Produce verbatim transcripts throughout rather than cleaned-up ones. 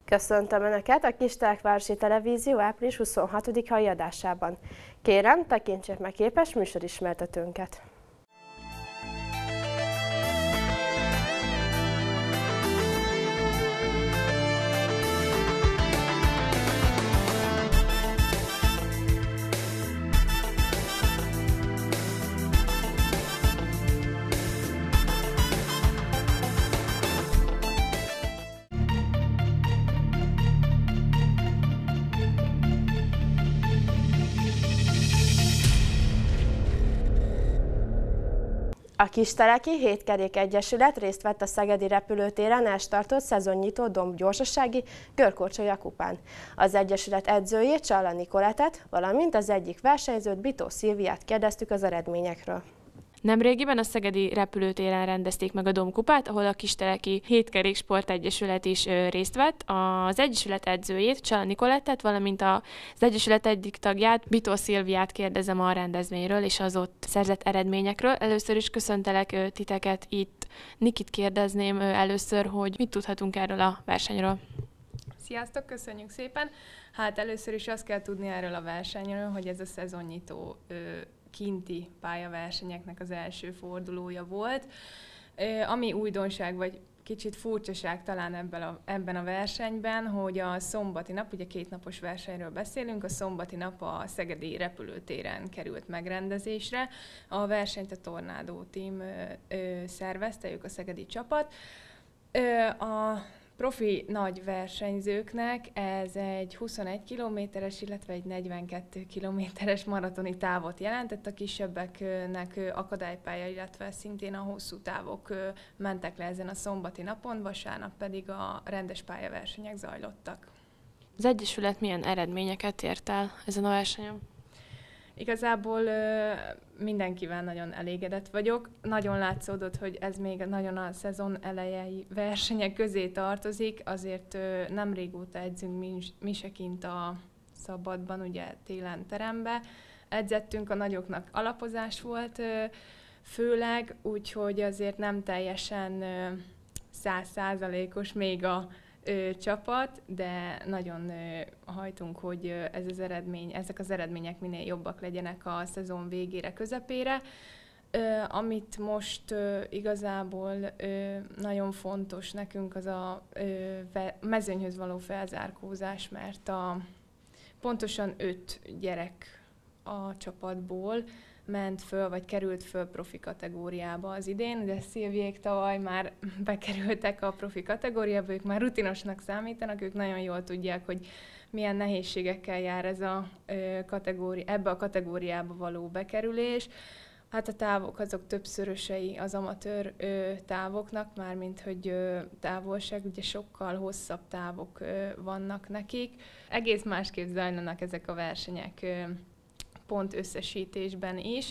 Köszöntöm Önöket a Kistelekvárosi Televízió április huszonhatodika adásában. Kérem, tekintsék meg képes műsorismertetőnket. A Kisteleki Hétkerék Egyesület részt vett a Szegedi repülőtéren elstartott szezonnyitó dombgyorsasági görkorcsolya kupán. Az Egyesület edzőjét, Csalla Nikolettet, valamint az egyik versenyzőt, Bitó Szilviát kérdeztük az eredményekről. Nemrégiben a Szegedi repülőtéren rendezték meg a Domkupát, ahol a Kisteleki Hétkerék Sportegyesület is ö, részt vett. Az Egyesület edzőjét, Csalla Nikolettet, valamint az Egyesület egyik tagját, Bitó Szilviát kérdezem a rendezvényről és az ott szerzett eredményekről. Először is köszöntelek ö, titeket itt. Nikit kérdezném ö, először, hogy mit tudhatunk erről a versenyről. Sziasztok, köszönjük szépen! Hát először is azt kell tudni erről a versenyről, hogy ez a szezonnyitó ö, kinti pályaversenyeknek az első fordulója volt. Ami újdonság, vagy kicsit furcsaság talán ebben a, ebben a versenyben, hogy a szombati nap, ugye kétnapos versenyről beszélünk, a szombati nap a Szegedi repülőtéren került megrendezésre. A versenyt a Tornádó Team ö, ö, szervezte, ők a szegedi csapat. Ö, a profi nagy versenyzőknek ez egy huszonegy kilométeres, illetve egy negyvenkettő kilométeres maratoni távot jelentett, a kisebbeknek akadálypálya, illetve szintén a hosszú távok mentek le ezen a szombati napon, vasárnap pedig a rendes pályaversenyek zajlottak. Az Egyesület milyen eredményeket ért el ezen a versenyen? Igazából ö, mindenkivel nagyon elégedett vagyok. Nagyon látszódott, hogy ez még nagyon a szezon elejei versenyek közé tartozik, azért ö, nem régóta edzünk mi, mi se kint a szabadban, ugye télen terembe. Edzettünk, a nagyoknak alapozás volt ö, főleg, úgyhogy azért nem teljesen száz százalékos még a Ö, csapat, de nagyon ö, hajtunk, hogy ö, ez az eredmény, ezek az eredmények minél jobbak legyenek a szezon végére, közepére. Ö, amit most ö, igazából ö, nagyon fontos nekünk az a ö, ve, mezőnyhöz való felzárkózás, mert a, pontosan öt gyerek a csapatból ment föl, vagy került föl profi kategóriába az idén, de Szilviék tavaly már bekerültek a profi kategóriába, ők már rutinosnak számítanak, ők nagyon jól tudják, hogy milyen nehézségekkel jár ez a kategóri, ebbe a kategóriába való bekerülés. Hát a távok azok többszörösei az amatőr ö, távoknak, mármint hogy ö, távolság, ugye sokkal hosszabb távok ö, vannak nekik. Egész másképp zajlanak ezek a versenyek ö, pont összesítésben is.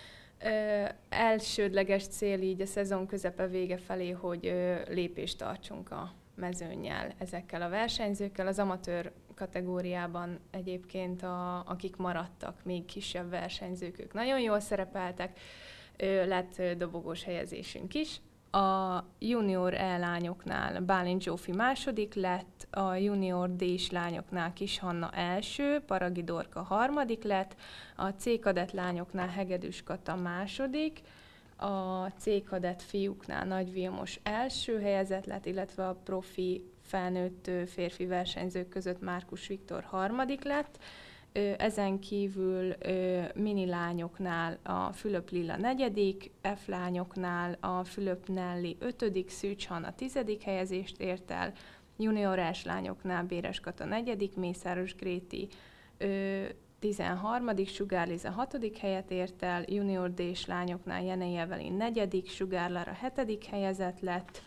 Ö, elsődleges cél így a szezon közepe vége felé, hogy ö, lépést tartsunk a mezőnnyel ezekkel a versenyzőkkel. Az amatőr kategóriában egyébként, a, akik maradtak, még kisebb versenyzők, ők nagyon jól szerepeltek, ö, lett dobogós helyezésünk is. A junior E-lányoknál Bálint Zsófi második lett, a junior D-s lányoknál Kis Hanna első, Paragi Dorka harmadik lett, a C-kadett lányoknál Hegedűs Kata második, a C-kadett fiúknál Nagy Vilmos első helyezett lett, illetve a profi felnőtt férfi versenyzők között Márkus Viktor harmadik lett. Ezen kívül mini lányoknál a Fülöp Lilla negyedik, F lányoknál a Fülöp Nelli ötödik, Szűcs Hanna tizedik helyezést ért el, juniorás lányoknál Béres Kata negyedik, Mészáros Gréti tizenharmadik, Sugár Liza hatodik helyet ért el, junior D-s lányoknál Jenei Evelin negyedik, Sugár Lara hetedik helyezett lett,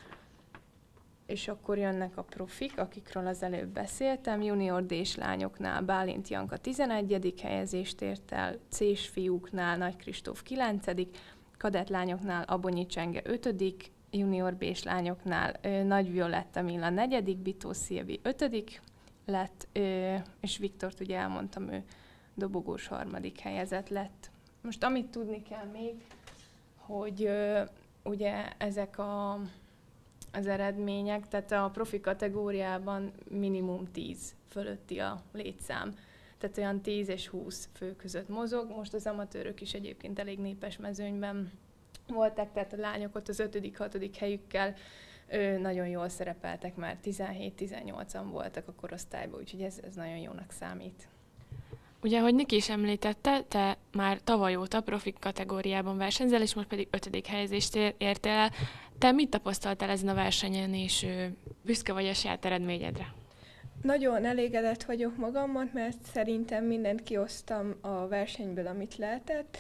és akkor jönnek a profik, akikről az előbb beszéltem. Junior D-s lányoknál Bálint Janka tizenegyedik helyezést ért el, C-s fiúknál Nagy Kristóf kilencedik, kadett lányoknál Abonyi Csenge ötödik, junior B-s lányoknál ö, Nagy Violetta Milla negyedik, Bitó Szilvi ötödik lett, ö, és Viktort ugye elmondtam, ő dobogós harmadik helyezett lett. Most amit tudni kell még, hogy ö, ugye ezek a az eredmények, tehát a profi kategóriában minimum tíz fölötti a létszám. Tehát olyan tíz és húsz fő között mozog. Most az amatőrök is egyébként elég népes mezőnyben voltak, tehát a lányok ott az ötödik, hatodik helyükkel ő, nagyon jól szerepeltek, már tizenhét-tizennyolcan voltak a korosztályban, úgyhogy ez, ez nagyon jónak számít. Ugye, ahogy Niki is említette, te már tavaly óta profi kategóriában versenyzel, és most pedig ötödik helyezést értél el. Te mit tapasztaltál ezen a versenyen, és büszke vagy a saját eredményedre? Nagyon elégedett vagyok magammal, mert szerintem mindent kihoztam a versenyből, amit lehetett,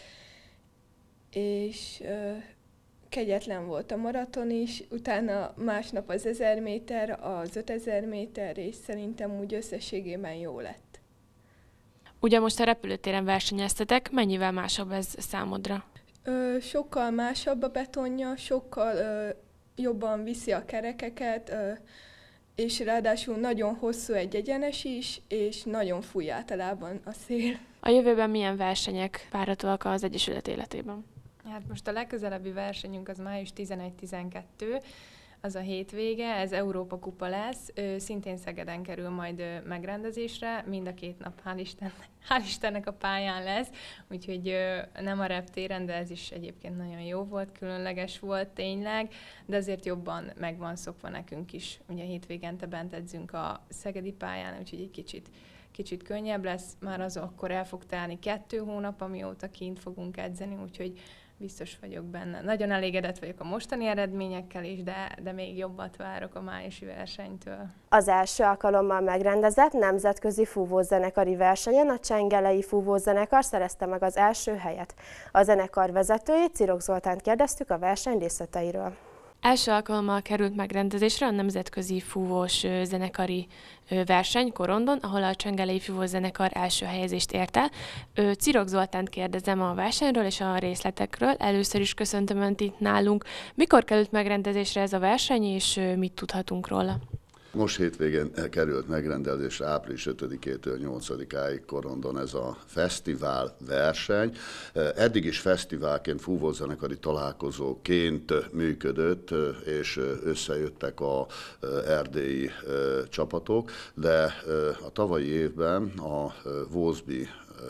és ö, kegyetlen volt a maraton is, utána másnap az ezer méter, az ötezer méter, és szerintem úgy összességében jó lett. Ugye most a repülőtéren versenyeztetek, mennyivel másabb ez számodra? Ö, sokkal másabb a betonja, sokkal ö, jobban viszi a kerekeket, ö, és ráadásul nagyon hosszú egy egyenes is, és nagyon fúj általában a szél. A jövőben milyen versenyek várhatóak az Egyesület életében? Hát most a legközelebbi versenyünk az május tizenegy-tizenkettő, az a hétvége, ez Európa kupa lesz, szintén Szegeden kerül majd megrendezésre, mind a két nap hál' Istennek, hál' Istennek a pályán lesz, úgyhogy nem a reptéren, de ez is egyébként nagyon jó volt, különleges volt tényleg, de azért jobban meg van szokva nekünk is. Ugye hétvégente bent edzünk a szegedi pályán, úgyhogy egy kicsit, kicsit könnyebb lesz, már az akkor el fog telni kettő hónap, amióta kint fogunk edzeni, úgyhogy biztos vagyok benne. Nagyon elégedett vagyok a mostani eredményekkel is, de, de még jobbat várok a májusi versenytől. Az első alkalommal megrendezett nemzetközi fúvózenekari versenyen a csengelei fúvózenekar szerezte meg az első helyet. A zenekar vezetőjét, Cirok Zoltánt kérdeztük a verseny részleteiről. Első alkalommal került megrendezésre a nemzetközi fúvós zenekari verseny Korondon, ahol a csengelei fúvózenekar első helyezést ért el. Cirok Zoltánt kérdezem a versenyről és a részletekről. Először is köszöntöm Önt itt nálunk. Mikor került megrendezésre ez a verseny, és mit tudhatunk róla? Most hétvégén került megrendezésre április ötödikétől nyolcadikáig Korondon ez a fesztivál verseny. Eddig is fesztiválként, fúvózenekari találkozóként működött, és összejöttek a erdélyi csapatok, de a tavalyi évben a Wolfsby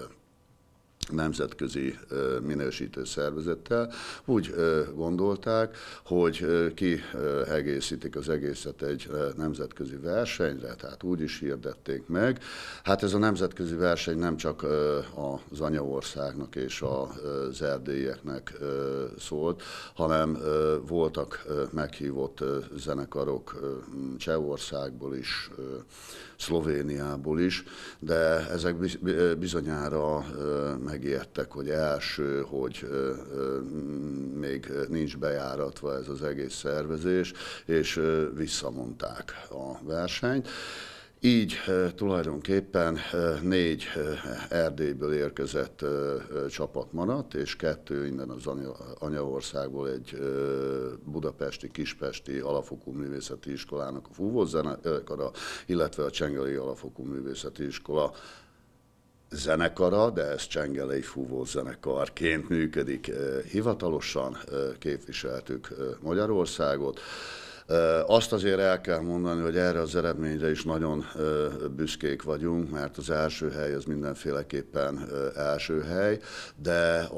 nemzetközi minősítő szervezettel úgy gondolták, hogy kiegészítik az egészet egy nemzetközi versenyre, tehát úgy is hirdették meg. Hát ez a nemzetközi verseny nem csak az anyaországnak és az erdélyieknek szólt, hanem voltak meghívott zenekarok Csehországból is, Szlovéniából is, de ezek bizonyára megijedtek, hogy első, hogy még nincs bejáratva ez az egész szervezés, és visszamondták a versenyt. Így tulajdonképpen négy Erdélyből érkezett csapat maradt, és kettő innen az anyaországból, egy budapesti, kispesti alapfokú művészeti iskolának a fúvózenekara, illetve a csengelei alapfokú művészeti iskola zenekara, de ez csengelei fúvózenekarként működik hivatalosan, képviseltük Magyarországot. Azt azért el kell mondani, hogy erre az eredményre is nagyon büszkék vagyunk, mert az első hely az mindenféleképpen első hely, de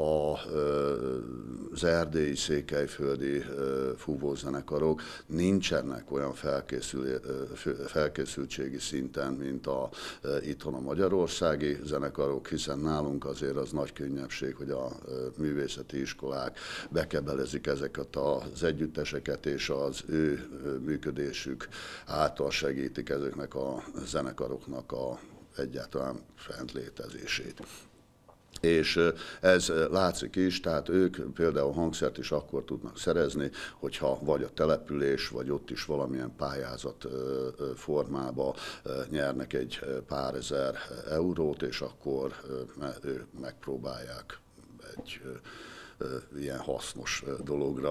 az erdélyi, székelyföldi fúvózenekarok nincsenek olyan felkészül, felkészültségi szinten, mint a, itthon a magyarországi zenekarok, hiszen nálunk azért az nagy könnyebbség, hogy a művészeti iskolák bekebelezik ezeket az együtteseket, és az ő működésük által segítik ezeknek a zenekaroknak a egyáltalán fent létezését. És ez látszik is, tehát ők például hangszert is akkor tudnak szerezni, hogyha vagy a település, vagy ott is valamilyen pályázat formába nyernek egy pár ezer eurót, és akkor ők megpróbálják egy ilyen hasznos dologra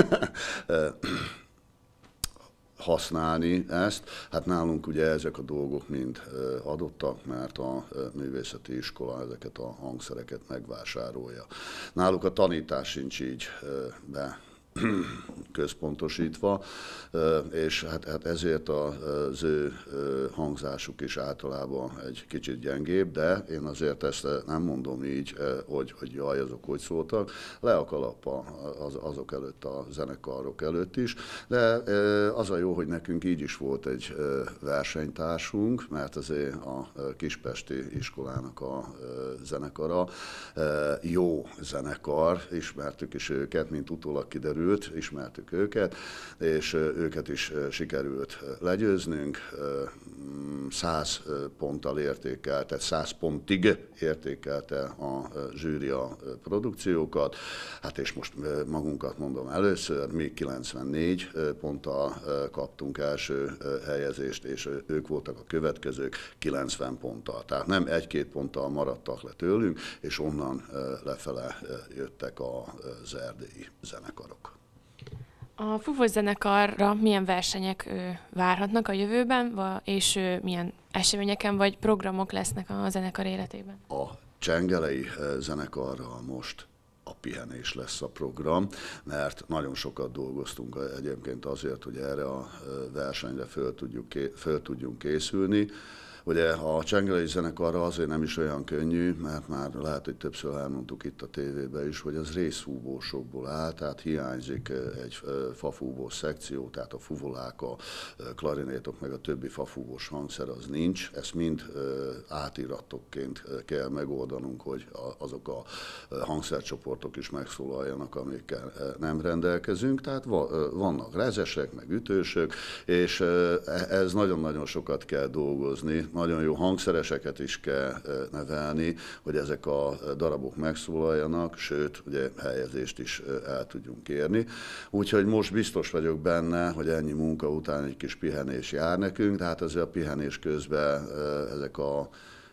használni ezt. Hát nálunk ugye ezek a dolgok mind adottak, mert a művészeti iskola ezeket a hangszereket megvásárolja. Náluk a tanítás sincs így központosítva, és hát, hát ezért az ő hangzásuk is általában egy kicsit gyengébb, de én azért ezt nem mondom így, hogy, hogy jaj, azok hogy szóltak, le a kalappa az, azok előtt, a zenekarok előtt is, de az a jó, hogy nekünk így is volt egy versenytársunk, mert azért a kispesti iskolának a zenekara jó zenekar, ismertük is őket, mint utólag kiderült, ismertük őket, és őket is sikerült legyőznünk. száz ponttal értékelte, száz pontig értékelte a zsűri a produkciókat, hát és most magunkat mondom először, mi kilencvennégy ponttal kaptunk első helyezést, és ők voltak a következők kilencven ponttal. Tehát nem egy-két ponttal maradtak le tőlünk, és onnan lefele jöttek az erdélyi zenekarok. A Fúvós zenekarra milyen versenyek ö, várhatnak a jövőben, va, és ö, milyen eseményeken vagy programok lesznek a zenekar életében? A csengelei zenekarral most a pihenés lesz a program, mert nagyon sokat dolgoztunk egyébként azért, hogy erre a versenyre föl, tudjuk, föl tudjunk készülni. Ugye a csengelei zenekarra azért nem is olyan könnyű, mert már lehet, hogy többször elmondtuk itt a tévében is, hogy az részfúvósokból áll, tehát hiányzik egy fafúvós szekció, tehát a fuvolák, a klarinétok, meg a többi fafúvós hangszer az nincs. Ezt mind átiratokként kell megoldanunk, hogy azok a hangszercsoportok is megszólaljanak, amikkel nem rendelkezünk. Tehát vannak rezesek, meg ütősök, és ez nagyon-nagyon sokat kell dolgozni. Nagyon jó hangszereseket is kell nevelni, hogy ezek a darabok megszólaljanak, sőt, ugye helyezést is el tudjunk érni. Úgyhogy most biztos vagyok benne, hogy ennyi munka után egy kis pihenés jár nekünk, tehát azért a pihenés közben ezek a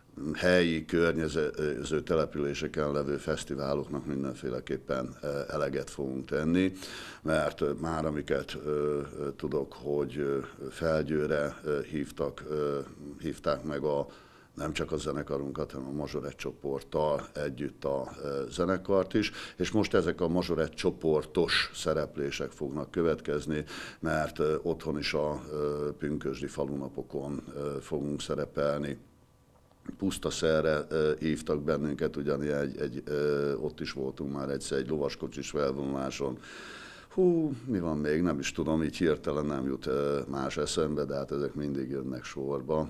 helyi, környező településeken levő fesztiváloknak mindenféleképpen eleget fogunk tenni, mert már amiket tudok, hogy Felgyőre hívtak, hívták meg a nem csak a zenekarunkat, hanem a Mazsorett csoporttal együtt a zenekart is, és most ezek a Mazsorett csoportos szereplések fognak következni, mert otthon is a pünkösdi falunapokon fogunk szerepelni. Pusztaszerre hívtak bennünket, ugyanígy egy, egy, ott is voltunk már egyszer egy lovaskocsis felvonuláson. Hú, mi van még, nem is tudom, így hirtelen nem jut más eszembe, de hát ezek mindig jönnek sorba,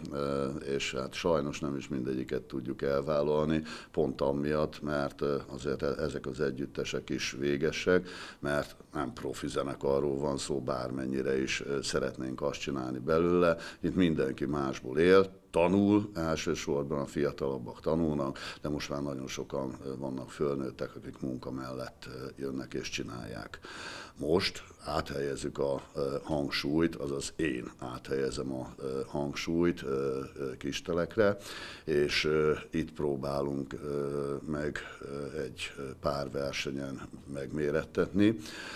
és hát sajnos nem is mindegyiket tudjuk elvállalni, pont amiatt, mert azért ezek az együttesek is végesek, mert nem profi zenekarról van szó, bármennyire is szeretnénk azt csinálni belőle, itt mindenki másból él, tanul, elsősorban a fiatalabbak tanulnak, de most már nagyon sokan vannak fölnőttek, akik munka mellett jönnek és csinálják. Most áthelyezzük a hangsúlyt, azaz én áthelyezem a hangsúlyt kistelekre, és itt próbálunk meg egy pár versenyen megmérettetni.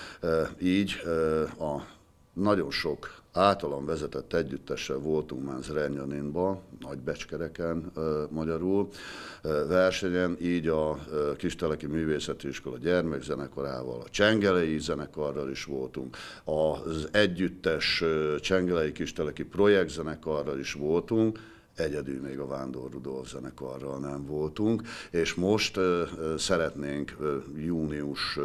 Így a nagyon sok általam vezetett együttessel voltunk már Zrenjaninban, Nagybecskereken magyarul versenyen, így a Kisteleki Művészeti Iskola gyermekzenekarával, a csengelei zenekarral is voltunk, az együttes csengelei kisteleki projektzenekarral is voltunk, egyedül még a Vándor Rudolf zenekarral nem voltunk, és most uh, szeretnénk uh, június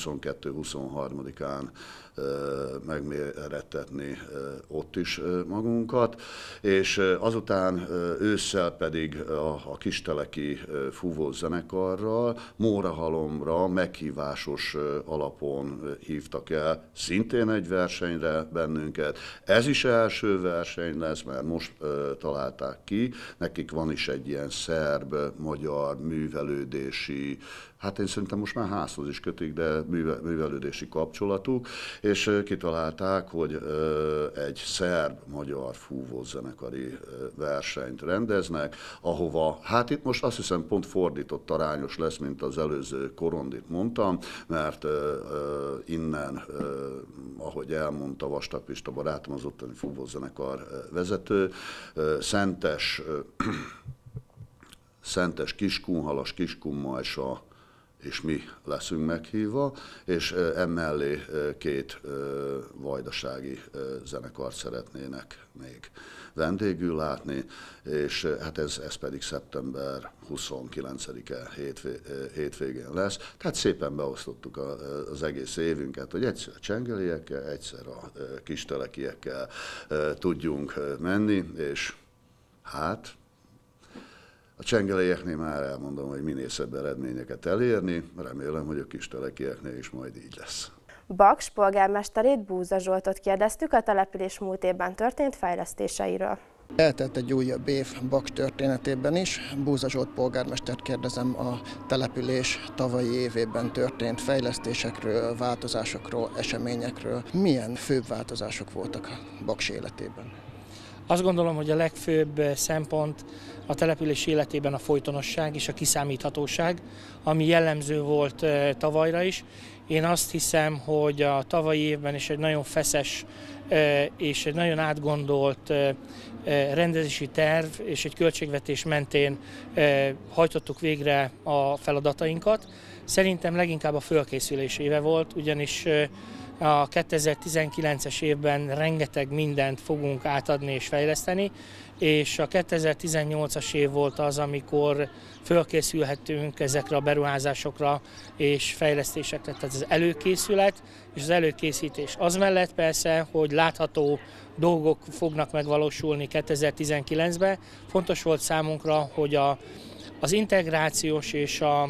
huszonkettő-huszonharmadikán uh, megmérettetni uh, ott is uh, magunkat, és uh, azután uh, ősszel pedig a, a kisteleki uh, fúvós zenekarral Mórahalomra meghívásos uh, alapon uh, hívtak el szintén egy versenyre bennünket. Ez is első verseny lesz, mert most uh, találták ki. Nekik van is egy ilyen szerb-magyar művelődési, hát én szerintem most már házhoz is kötik, de művelődési kapcsolatuk, és kitalálták, hogy egy szerb-magyar fúvózenekari versenyt rendeznek, ahova, hát itt most azt hiszem pont fordított arányos lesz, mint az előző korondit mondtam, mert innen, ahogy elmondta Vastag Pista barátom, az ottani fúvózenekar vezető, Szentes, Szentes Kiskunhalas, Kiskunmajsa, és mi leszünk meghívva, és emellé két vajdasági zenekart szeretnének még vendégül látni, és hát ez, ez pedig szeptember huszonkilencedike hétvégén lesz. Tehát szépen beosztottuk az egész évünket, hogy egyszer a csengeliekkel, egyszer a kistelekiekkel tudjunk menni, és hát a csengelieknél már elmondom, hogy minél szebb eredményeket elérni, remélem, hogy a kistelekieknél is majd így lesz. Baks polgármesterét, Búza Zsoltot kérdeztük a település múlt évben történt fejlesztéseiről. Eltelt egy újabb év Baks történetében is. Búza Zsolt polgármestert kérdezem a település tavalyi évében történt fejlesztésekről, változásokról, eseményekről. Milyen főbb változások voltak a Baks életében? Azt gondolom, hogy a legfőbb szempont a település életében a folytonosság és a kiszámíthatóság, ami jellemző volt tavalyra is. Én azt hiszem, hogy a tavalyi évben is egy nagyon feszes és egy nagyon átgondolt rendezési terv és egy költségvetés mentén hajtottuk végre a feladatainkat. Szerintem leginkább a fölkészülés éve volt, ugyanis a kétezer-tizenkilences évben rengeteg mindent fogunk átadni és fejleszteni, és a kétezer-tizennyolcas év volt az, amikor fölkészülhetünk ezekre a beruházásokra és fejlesztésekre. Tehát az előkészület és az előkészítés. Az mellett persze, hogy látható dolgok fognak megvalósulni kétezer-tizenkilencben. Fontos volt számunkra, hogy a az integrációs és a,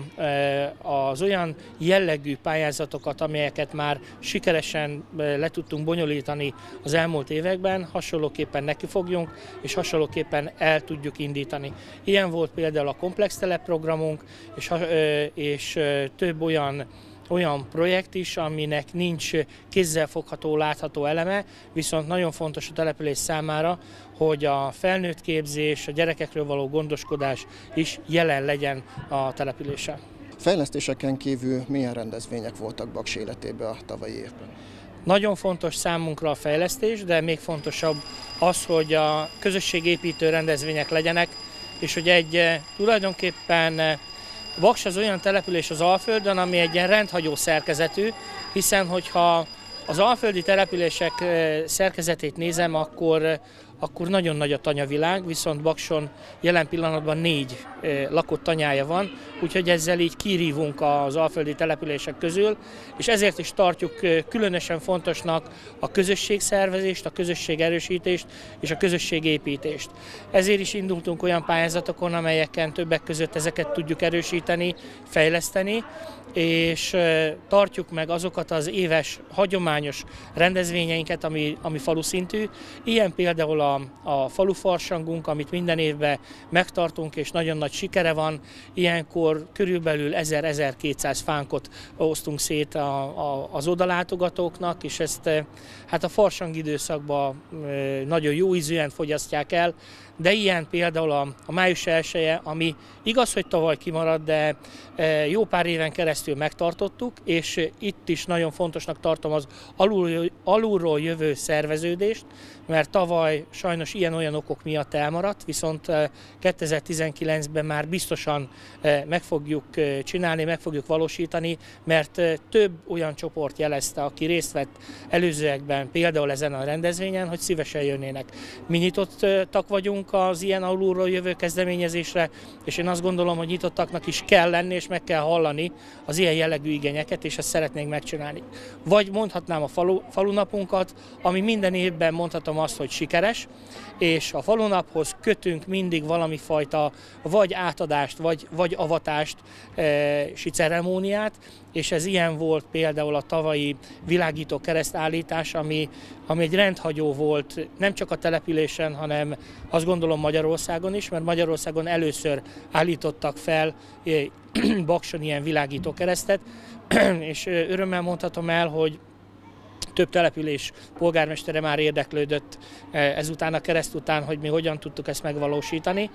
az olyan jellegű pályázatokat, amelyeket már sikeresen le tudtunk bonyolítani az elmúlt években, hasonlóképpen nekifogjunk, és hasonlóképpen el tudjuk indítani. Ilyen volt például a komplex telepprogramunk, és, és több olyan olyan projekt is, aminek nincs kézzelfogható, látható eleme, viszont nagyon fontos a település számára, hogy a felnőtt képzés, a gyerekekről való gondoskodás is jelen legyen a településen. Fejlesztéseken kívül milyen rendezvények voltak Baks életében a tavalyi évben? Nagyon fontos számunkra a fejlesztés, de még fontosabb az, hogy a közösségépítő rendezvények legyenek, és hogy egy tulajdonképpen Baks az olyan település az Alföldön, ami egy ilyen rendhagyó szerkezetű, hiszen hogyha az alföldi települések szerkezetét nézem, akkor, akkor nagyon nagy a tanyavilág, viszont Bakson jelen pillanatban négy lakott tanyája van, úgyhogy ezzel így kirívunk az alföldi települések közül, és ezért is tartjuk különösen fontosnak a közösségszervezést, a közösségerősítést és a közösségépítést. Ezért is indultunk olyan pályázatokon, amelyeken többek között ezeket tudjuk erősíteni, fejleszteni, és tartjuk meg azokat az éves hagyományos rendezvényeinket, ami, ami falu szintű. Ilyen például a, a falufarsangunk, amit minden évben megtartunk, és nagyon nagy sikere van. Ilyenkor körülbelül ezer-ezerkétszáz fánkot osztunk szét a, a, az odalátogatóknak, és ezt hát a farsang időszakban nagyon jó ízűen fogyasztják el, de ilyen például a, a május elseje, ami igaz, hogy tavaly kimaradt, de jó pár éven keresztül megtartottuk, és itt is nagyon fontosnak tartom az alul, alulról jövő szerveződést, mert tavaly sajnos ilyen-olyan okok miatt elmaradt, viszont kétezer-tizenkilencben már biztosan meg fogjuk csinálni, meg fogjuk valósítani, mert több olyan csoport jelezte, aki részt vett előzőekben, például ezen a rendezvényen, hogy szívesen jönnének. Mi nyitottak vagyunk az ilyen alulról jövő kezdeményezésre, és én azt gondolom, hogy nyitottaknak is kell lenni, és meg kell hallani az ilyen jellegű igényeket, és ezt szeretnénk megcsinálni. Vagy mondhatnám a falu, falunapunkat, ami minden évben mondhatom azt, hogy sikeres, és a falunaphoz kötünk mindig valami fajta vagy átadást, vagy, vagy avatást, e, si ceremóniát, és ez ilyen volt például a tavalyi világító keresztállítás, ami, ami egy rendhagyó volt nem csak a településen, hanem azt gondolom Magyarországon is, mert Magyarországon először állítottak fel Bakson ilyen világító keresztet, és örömmel mondhatom el, hogy több település polgármestere már érdeklődött ezután a kereszt után, hogy mi hogyan tudtuk ezt megvalósítani.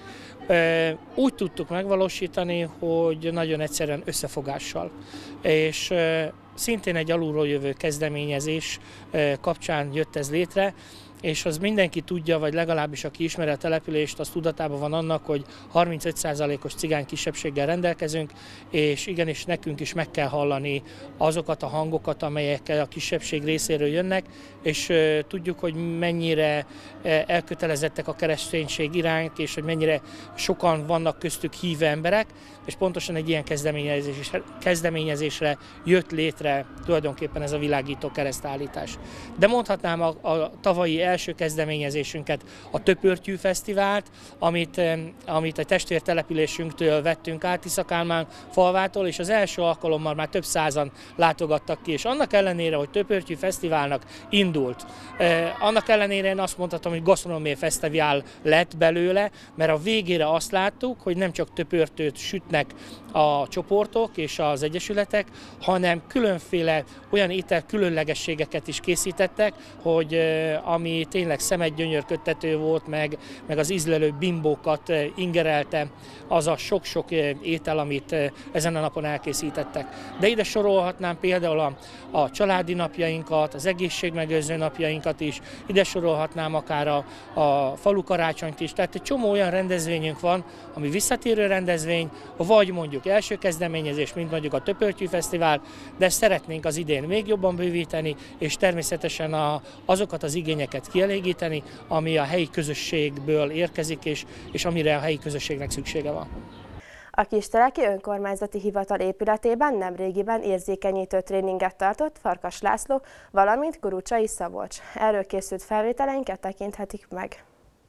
Úgy tudtuk megvalósítani, hogy nagyon egyszerűen összefogással. És szintén egy alulról jövő kezdeményezés kapcsán jött ez létre. és az mindenki tudja, vagy legalábbis aki ismeri a települést, az tudatában van annak, hogy harmincöt százalékos cigány kisebbséggel rendelkezünk, és igenis nekünk is meg kell hallani azokat a hangokat, amelyek a kisebbség részéről jönnek, és uh, tudjuk, hogy mennyire uh, elkötelezettek a kereszténység iránt, és hogy mennyire sokan vannak köztük hívő emberek, és pontosan egy ilyen kezdeményezésre, kezdeményezésre jött létre tulajdonképpen ez a világító keresztállítás. De mondhatnám a, a tavalyi első kezdeményezésünket, a Töpörtyű Fesztivált, amit, amit a testvértelepülésünktől vettünk át, Tiszakálmán falvától, és az első alkalommal már több százan látogattak ki, és annak ellenére, hogy Töpörtyű Fesztiválnak indult, eh, annak ellenére én azt mondhatom, hogy gasztronómiai fesztivál lett belőle, mert a végére azt láttuk, hogy nem csak töpörtőt sütnek a csoportok és az egyesületek, hanem különféle olyan étel különlegességeket is készítettek, hogy ami tényleg szemet gyönyörködtető volt, meg, meg az ízlelő bimbókat ingerelte az a sok-sok étel, amit ezen a napon elkészítettek. De ide sorolhatnám például a, a családi napjainkat, az egészségmegőrző napjainkat is, ide sorolhatnám akár a, a falu karácsonyt is, tehát egy csomó olyan rendezvényünk van, ami visszatérő rendezvény, vagy mondjuk első kezdeményezés, mint mondjuk a Töpörtyű Fesztivál, de szeretnénk az idén még jobban bővíteni, és természetesen a, azokat az igényeket kielégíteni, ami a helyi közösségből érkezik, és, és amire a helyi közösségnek szüksége van. A Kisteleki Önkormányzati Hivatal épületében nemrégiben érzékenyítő tréninget tartott Farkas László, valamint Kurucsai Szabolcs. Erről készült felvételeinket tekinthetik meg.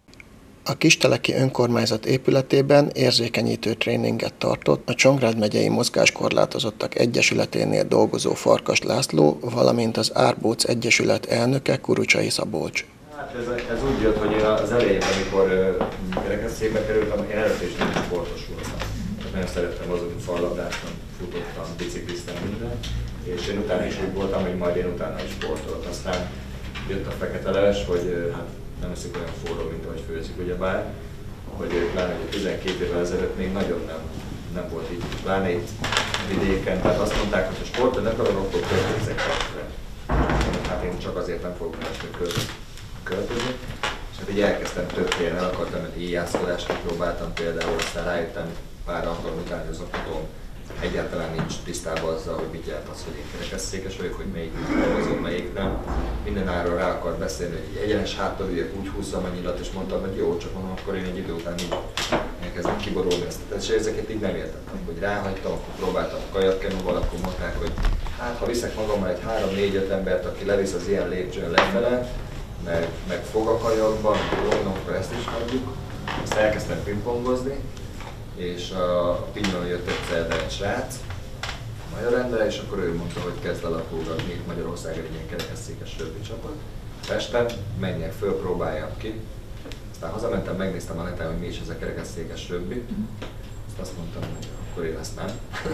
A Kisteleki Önkormányzat épületében érzékenyítő tréninget tartott a Csongrád megyei mozgáskorlátozottak egyesületénél dolgozó Farkas László, valamint az Árbóc Egyesület elnöke Kurucsai Szabolcs. Hát ez, ez úgy jött, hogy az elején, amikor kerekesszékbe kerültem, én előtt is nem sportos voltam. Nagyon szerettem mozogni, fallabdáztam, futottam, bicikliztem, minden. És én utána is úgy voltam, hogy majd én utána is sportolok. Aztán jött a fekete leves, hogy hát nem eszik olyan forró, mint ahogy főzik, ugyebár, hogy pláne tizenkét évvel ezelőtt még nagyon nem, nem volt így, pláne itt vidéken, tehát azt mondták, hogy ha sportot akarok, akkor költözek testre. Hát én csak azért nem fogok testre költözni, és hát így elkezdtem több helyen, el akartam egy íjászkodást, próbáltam például, aztán rájöttem pár alkalom után, hogy az oktatóm egyáltalán nincs tisztában azzal, hogy mit jelent az, hogy én kerekesszékes vagyok, hogy melyik dolgozom, melyik nem. Mindenáról rá akart beszélni, hogy egy egyenes háttal üljek, úgy húzzam a nyilat, és mondtam, hogy jó, csak mondom, akkor én egy idő után így elkezdem kiborulni ezt. És ezeket így nem értettem, hogy ráhagytam, akkor próbáltam kajakkenúval, akkor mondták, hogy hát ha viszek magammal egy három-négy-öt embert, aki levisz az ilyen lépcsőn lefele, meg, meg fog a kajakban, akkor ezt is hagyjuk. Ezt elkezdtem pingpongozni, és a Pinyon jött egyszer egy srác, magyar ember, és akkor ő mondta, hogy kezd alakulgatni Magyarországon egy ilyen kerekesszékes rögbi csapat. Pesten, menjek föl, próbáljam ki. Aztán hazamentem, megnéztem a neten, hogy mi is ez a kerekesszékes rögbi. Azt azt mondtam, hogy akkor én ezt nem.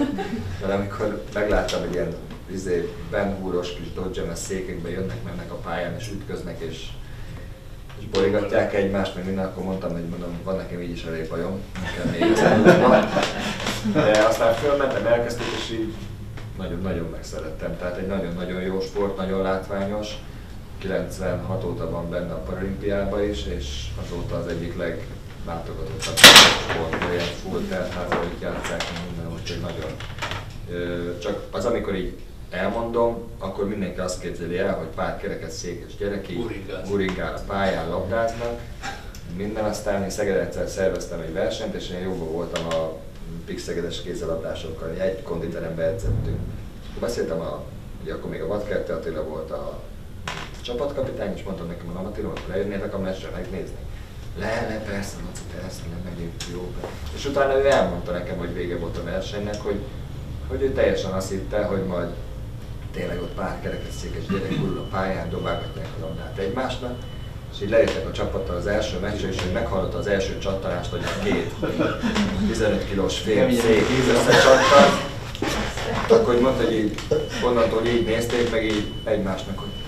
De amikor megláttam, hogy ilyen izé, benhúros kis dodgemes székekbe jönnek, mennek a pályán, és ütköznek, és és borigatják egymást, meg minden, akkor mondtam, hogy mondom, van nekem így is elég bajom, nekem még de aztán fölmentem, elkezdtük, és így nagyon-nagyon megszerettem. Tehát egy nagyon-nagyon jó sport, nagyon látványos. kilencvenhat óta van benne a paralimpiában is, és azóta az egyik leglátogatottabb sport, olyan full teltházal, hogy játsszák minden, úgyhogy nagyon. Csak az, amikor így elmondom, akkor mindenki azt képzeli el, hogy pár kerekesszékes gyerek így gurigál a pályán, labdáznak, minden. Aztán én Szegeden egyszer szerveztem egy versenyt, és én jóban voltam a pixegedes kézilabdásokkal, egy konditerembe edzettünk. Beszéltem, a, ugye akkor még a Vadkerti Attila volt a csapatkapitány, és mondtam nekem, hogy Attila, akkor lejönnétek a meccsre megnézni. Le, le, persze, Laci, persze, nem megyünk, jó. És utána ő elmondta nekem, hogy vége volt a versenynek, hogy, hogy ő teljesen azt hitte, hogy majd tényleg ott pár kerekesszékes gyerek gurul a pályán, dobálgatják a labdát egymásnak, és így lejöttek a csapattal az első meccsre, és hogy meghallotta az első csattanást, hogy a két tizenöt kilós fél szék összecsattat, akkor így mondta, hogy így, onnantól így nézték, meg így egymásnak, hogy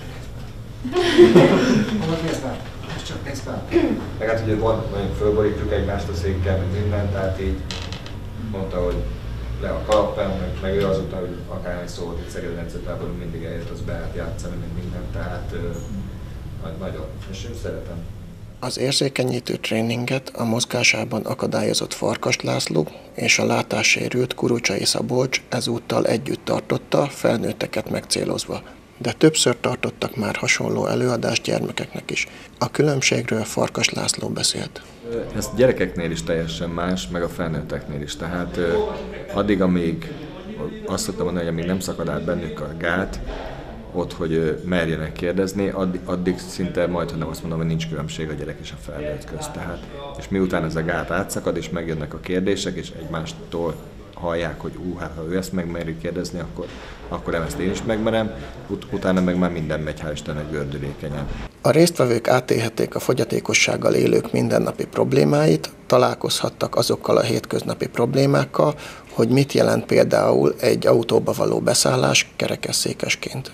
mondod, nézd már, most csak nézd már. Meg hát ugye van, nagyon fölborítjuk egymást a székkel, meg mindent, tehát így mondta, hogy le a kalappel, meg, meg ő azóta, hogy akárhány szó volt itt Szegeden edzőtáborban, mindig eljött az be, hát játszani, meg mindent, tehát nagyon, és én szeretem. Az érzékenyítő tréninget a mozgásában akadályozott Farkas László és a látássérült Kurucsai Szabolcs ezúttal együtt tartotta, felnőtteket megcélozva. De többször tartottak már hasonló előadást gyermekeknek is. A különbségről Farkas László beszélt. Ez gyerekeknél is teljesen más, meg a felnőtteknél is. Tehát addig, amíg azt szoktam mondani, hogy amíg nem szakad át bennük a gát, ott, hogy merjenek kérdezni, addig, addig szinte majdnem nem azt mondom, hogy nincs különbség a gyerek és a felnőtt közt. Tehát, és miután ez a gát átszakad, és megjönnek a kérdések, és egymástól hallják, hogy ú, hát ha ő ezt megmeri kérdezni, akkor, akkor ezt én is megmerem, ut- utána meg már minden megy, hál' Istennek gördülékenyen. A résztvevők átélhették a fogyatékossággal élők mindennapi problémáit, találkozhattak azokkal a hétköznapi problémákkal, hogy mit jelent például egy autóba való beszállás kerekesszékesként.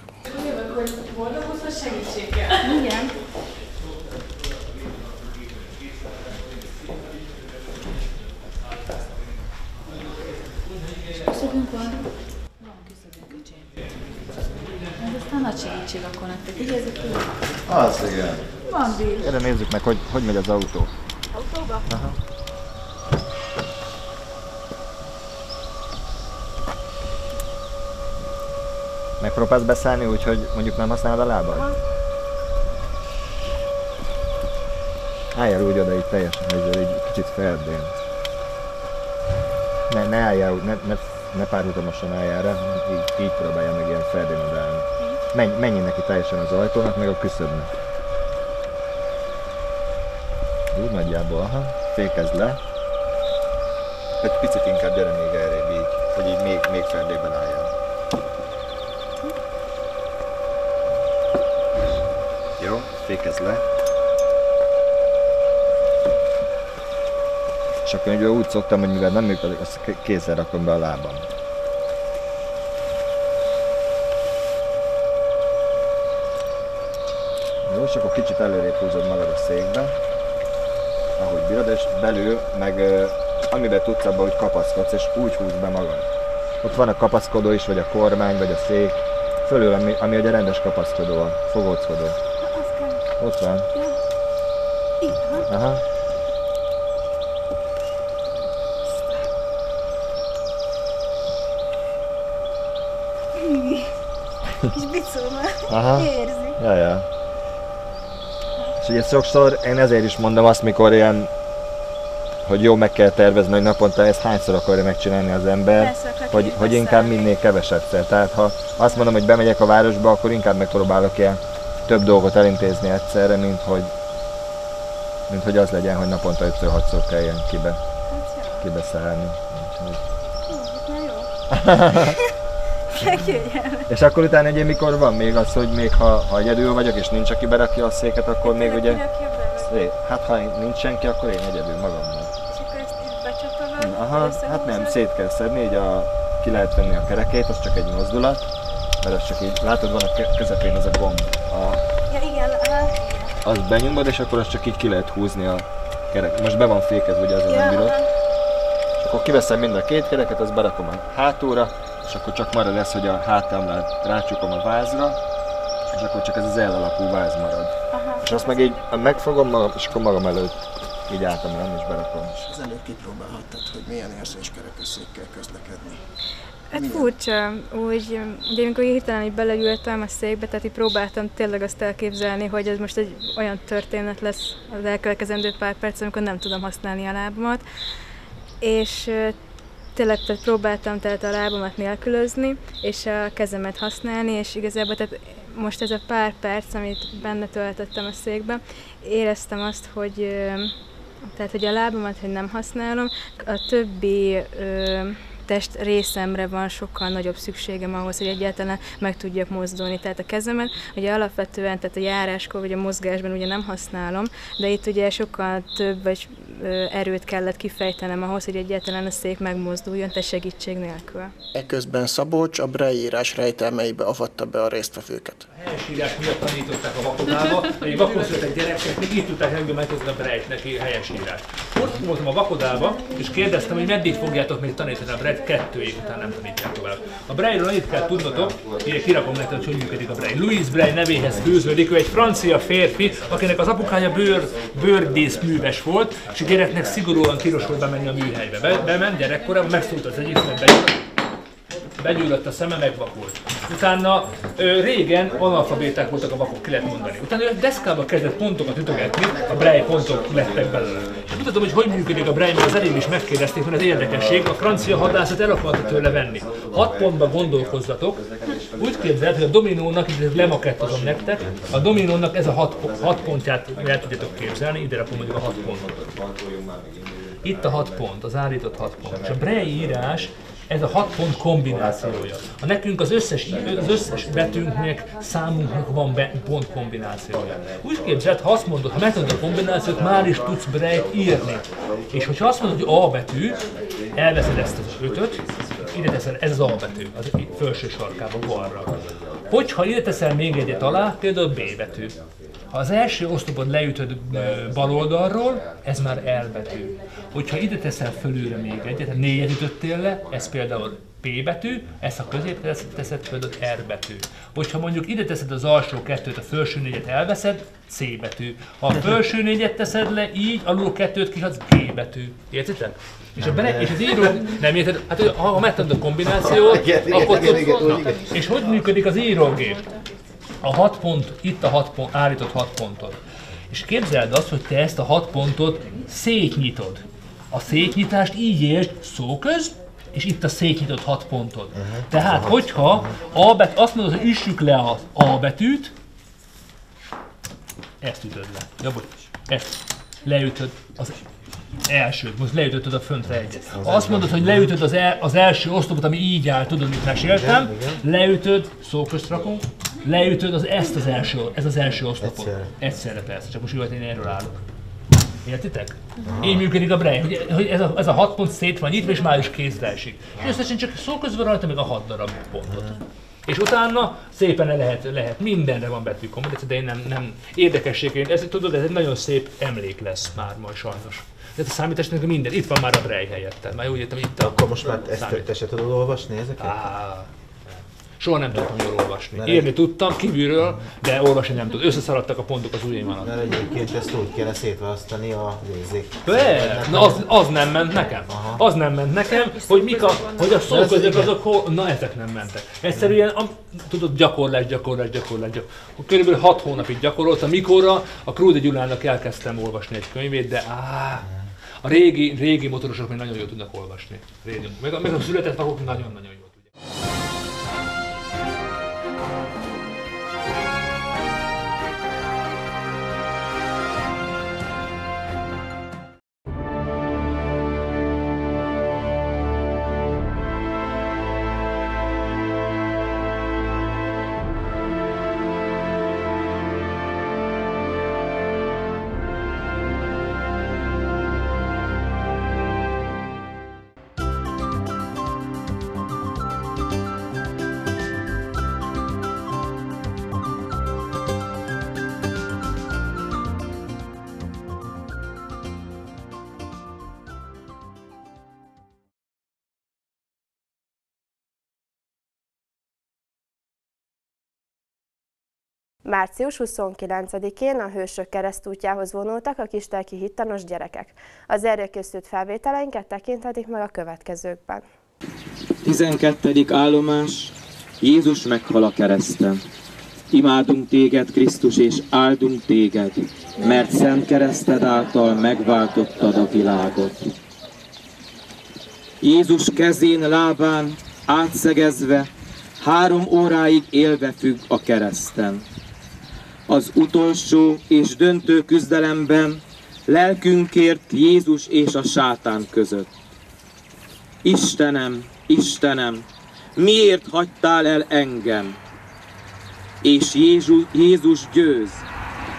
Igen. Küszöbünk van? Van küszöbünk, öcsém. Ez aztán nagy segítség akkor nektek, így ezek így? Az igen. Van bír. Erre nézzük meg, hogy hogy megy az autó. Autóba? Aha. Megpróbálsz beszállni úgy, hogy mondjuk nem használod a lábad? Aha. Álljál úgy oda, így teljesen, hogy egy kicsit feldén. Ne, ne álljál úgy, ne, ne, ne párhuzamosan álljál rá, így, így próbálja meg ilyen feldén odaállni. Menj, menjen neki teljesen az ajtónak, meg a küszöbnek. Úgy nagyjából, aha. Fékezd le. Egy picit inkább gyere még errébb így, hogy így még, még feldében álljál. Jó, fékezd le. És akkor ugye úgy szoktam, hogy mivel nem működik, azt kézzel rakom be a lábam. Jó, és akkor kicsit előrébb húzod magad a székbe, ahogy bírod, és belül meg amiben tudsz, abban úgy kapaszkodsz, és úgy húzd be magad. Ott van a kapaszkodó is, vagy a kormány, vagy a szék. Fölül, ami, ami ugye rendes kapaszkodó, a fogóckodó. Ott van. Aha. Kis bicóma. Aha. Érzi. Ja, ja. És ugye sokszor én ezért is mondom azt, mikor ilyen, hogy jó, meg kell tervezni, hogy naponta ezt hányszor akarja megcsinálni az ember, Persze, hogy, hogy inkább minél kevesebbszer. Tehát ha azt mondom, hogy bemegyek a városba, akkor inkább megpróbálok ilyen több dolgot elintézni egyszerre, mint hogy, mint hogy az legyen, hogy naponta ötször-hatszor kelljen kibe, kibeszállni. És akkor utána ugye mikor van még az, hogy még ha, ha egyedül vagyok és nincs, aki berakja a széket, akkor még ugye... Szé, hát ha nincs senki, akkor én egyedül magammal. És akkor ezt itt becsatolod? Aha, hát nem, szét kell szedni, így a, ki lehet venni a kerekét, az csak egy mozdulat, mert az csak így, látod, van a közepén az a gomb. A, ja igen, aha. azt benyomod, és akkor azt csak így ki lehet húzni a kerek. Most be van fékezve, ugye azért ja, nem bírod. És akkor kiveszem mind a két kereket, azt berakom a hátulra, és akkor csak marad lesz, hogy a hátamlát rácsukom a vázra, és akkor csak ez az L alapú váz marad. Aha, és azt meg így megfogom magam, és akkor magam előtt így átamlám és berakom. És az előbb kipróbálhattad, hogy milyen érzéskerekesszékkel közlekedni. Hát furcsa, úgy, ugye amikor hirtelen így beleültem a székbe, tehát így próbáltam tényleg azt elképzelni, hogy ez most egy olyan történet lesz az elkövetkezendő pár perc, amikor nem tudom használni a lábamat. És tényleg tehát próbáltam tehát a lábamat nélkülözni, és a kezemet használni, és igazából tehát most ez a pár perc, amit benne töltöttem a székbe, éreztem azt, hogy, tehát, hogy a lábamat, hogy nem használom, a többi ö, test részemre van sokkal nagyobb szükségem ahhoz, hogy egyáltalán meg tudjak mozdulni. Tehát a kezemet ugye alapvetően, tehát a járáskor vagy a mozgásban ugye nem használom, de itt ugye sokkal több, vagy erőt kellett kifejtenem ahhoz, hogy egyáltalán a szék megmozduljon, te segítség nélkül. Eközben Szabolcs a Braille írás rejtelmeibe avatta be a résztvevőket. A helyesírás miatt tanították a vakodába, egy vakon született gyerekek még így tudták engem megtanítani a Braille-t neki helyesírás. Ott voltam a vakodába, és kérdeztem, hogy meddig fogjátok még tanítani a Braille-t, kettő év után nem tanítják tovább. A Braille-ről annyit kell tudnotok, ide kirakom nektek, hogy hogy működik a Braille. Louis Braille nevéhez fűződik, ő egy francia férfi, akinek az apukája bőr, bőrdész műves volt, és a gyereknek szigorúan tilos volt bemenni a műhelybe. Be, bement gyerekkorában, megszúrt az egyik, begyulladt, begyulladt a szeme, megvakult. Utána ö, régen analfabéták voltak a vakok, ki lehet mondani. Utána ő deszkába kezdett pontokat ütögetni, a Braille pontok lettek belőle. És mutatom, hogy hogy működik a Braille, mert az elég is megkérdezték, mert az érdekesség, a francia hadászat el akarta tőle venni. Hat pontba gondolkozzatok, úgy képzeld, hogy a dominónak, itt lemakettozom nektek, a dominónak ez a hat, hat pontját el tudjátok képzelni, ide rakom mondjuk a hat pontot. Itt a hat pont, az állított hat pont. És a Braille írás, ez a hat pont kombinációja. A nekünk az összes, az összes betűnknek, számunknak van be, pont kombinációja. Úgy képzeld, ha azt mondod, ha megtanulod a kombinációt, már is tudsz Braille-t írni. És hogyha azt mondod, hogy A betű, elveszed ezt az ötöt, ide teszel, ez az A betű, az felső sarkában balra. Hogyha ide teszel még egyet alá, például B betű. Ha az első oszlopot leütöd bal oldalról, ez már L betű. Hogyha ide teszel fölülre még egyet, négyet ütöttél le, ez például P betű, ezt a középre teszed például R betű. Hogyha mondjuk ide teszed az alsó kettőt, a felső négyet elveszed, C betű. Ha a felső négyet teszed le, így alul kettőt kihagysz, G betű. Értitek? És, a bele, és az író, nem érted, hát ha megtanulod a kombinációt, akkor tudsz, és hogy működik az írógép? A hat pont, itt a hat pont, állított hat pontot. És képzeld azt, hogy te ezt a hat pontot szétnyitod. A szétnyitást így értsd szóköz, és itt a szétnyitott hat pontod. Uh-huh. Tehát, hogyha a bet, azt mondod, hogy üssük le az A betűt, ezt ütöd le. Ja, bocs, ezt leütöd az elsőt, most leütötted a föntre egyet. Ha azt mondod, hogy leütöd az, el, az első oszlopot, ami így áll, tudod, mit meséltem, leütöd, szóközt rakunk, leütöd az, ezt az első, ez az első oszlopot. Egyszerre. Egyszerre persze, csak most jó, hogy én erről állok. Értitek? Aha. Így működik a Braille, hogy, hogy ez, a, ez a hat pont szét van nyitva, és már is kézre esik. És összesen csak szóközben rajta meg a hat darab pontot. Aha. És utána szépen lehet, lehet, mindenre van betűkombináció, de én nem, nem érdekességként, ez, tudod, ez egy nagyon szép emlék lesz már majd sajnos. De a számításnak minden, itt van már a Braille helyetted, már úgy értem, itt a Akkor most már ezt te se tudod olvasni ezeket? Á, soha nem tudtam jól olvasni. Mert írni egy... tudtam kívülről, de olvasni nem tudtam. Összeszaladtak a pontok az ujjaim alatt. Mert egyébként ezt úgy kell szétválasztani a végzék. Na az, az nem ment nekem. Aha. Az nem ment nekem, hogy mik a, hogy a szóközök azok, hol, na ezek nem mentek. Egyszerűen, a, tudod, gyakorlás, gyakorlás, gyakorlás, gyakorlás. Körülbelül hat hónapig gyakoroltam, mikorra a Krúdi Gyulának elkezdtem olvasni egy könyvét, de áh, a régi, régi motorosok még nagyon jól tudnak olvasni. Régi. Meg, a, meg a született vakok nagyon-nagyon jól tudják. március huszonkilencedikén a Hősök keresztútjához vonultak a kistelki hittanos gyerekek. Az erre készült felvételeinket tekinthetik meg a következőkben. tizenkettedik állomás. Jézus meghal a kereszten. Imádunk téged, Krisztus, és áldunk téged, mert szent kereszted által megváltottad a világot. Jézus kezén, lábán átszegezve, három óráig élve függ a kereszten. Az utolsó és döntő küzdelemben lelkünkért Jézus és a sátán között. Istenem, Istenem, miért hagytál el engem? És Jézus, Jézus győz,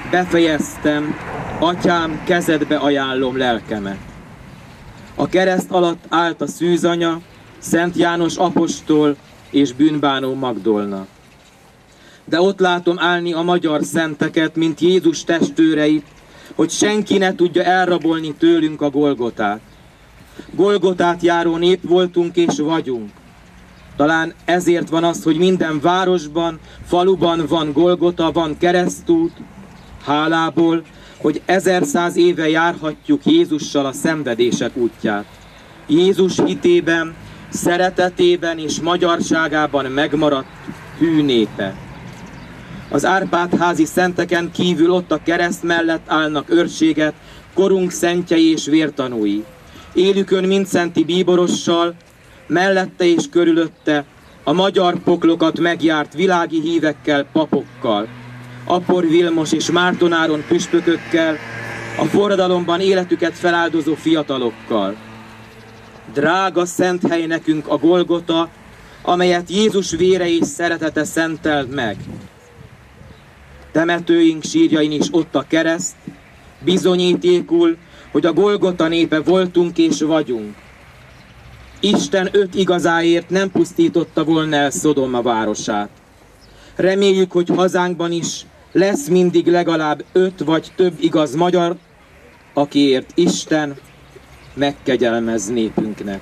befejeztem, Atyám, kezedbe ajánlom lelkemet. A kereszt alatt állt a szűzanya, Szent János apostol és bűnbánó Magdolna. De ott látom állni a magyar szenteket, mint Jézus testőreit, hogy senki ne tudja elrabolni tőlünk a Golgotát. Golgotát járó nép voltunk és vagyunk. Talán ezért van az, hogy minden városban, faluban van Golgota, van keresztút, hálából, hogy ezerszáz éve járhatjuk Jézussal a szenvedések útját. Jézus hitében, szeretetében és magyarságában megmaradt hű népe. Az Árpád-házi szenteken kívül ott a kereszt mellett állnak őrséget, korunk szentjei és vértanúi. Élükön mindszenti bíborossal, mellette és körülötte a magyar poklokat megjárt világi hívekkel, papokkal, Apor Vilmos és Márton Áron püspökökkel, a forradalomban életüket feláldozó fiatalokkal. Drága szent hely nekünk a Golgota, amelyet Jézus vére és szeretete szentelt meg. Temetőink sírjain is ott a kereszt, bizonyítékul, hogy a Golgota népe voltunk és vagyunk. Isten öt igazáért nem pusztította volna el Szodoma városát. Reméljük, hogy hazánkban is lesz mindig legalább öt vagy több igaz magyar, akiért Isten megkegyelmez népünknek.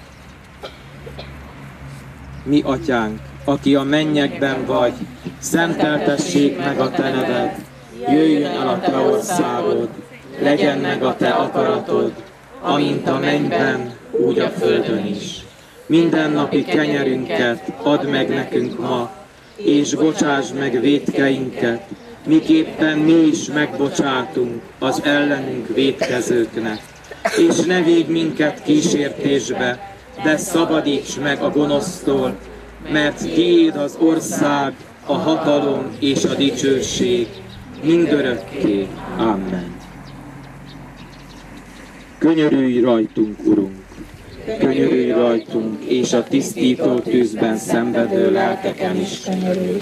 Mi Atyánk, aki a mennyekben vagy, szenteltessék meg a te neved, jöjjön el a te országod, legyen meg a te akaratod, amint a mennyben, úgy a földön is. Mindennapi kenyerünket add meg nekünk ma, és bocsásd meg vétkeinket, miképpen mi is megbocsátunk az ellenünk vétkezőknek. És ne védj minket kísértésbe, de szabadíts meg a gonosztól, mert tiéd az ország, a hatalom és a dicsőség mindörökké. Amen. Könyörülj rajtunk, Urunk! Könyörülj rajtunk, és a tisztító tűzben szenvedő lelkeken is könyörülj.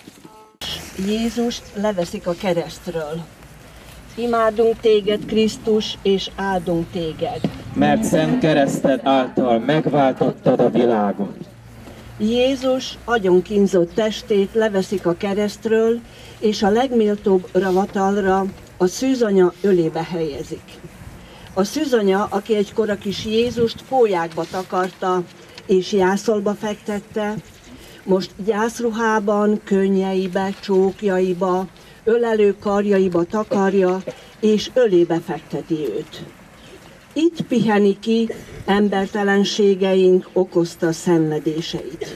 Jézust leveszik a keresztről. Imádunk téged, Krisztus, és áldunk téged. Mert szent kereszted által megváltottad a világot. Jézus agyonkínzott testét leveszik a keresztről, és a legméltóbb ravatalra, a szűzanya ölébe helyezik. A szűzanya, aki egykor a kis Jézust pólyákba takarta és jászolba fektette, most gyászruhában, könnyeibe, csókjaiba, ölelő karjaiba takarja és ölébe fekteti őt. Itt piheni ki embertelenségeink okozta szenvedéseit.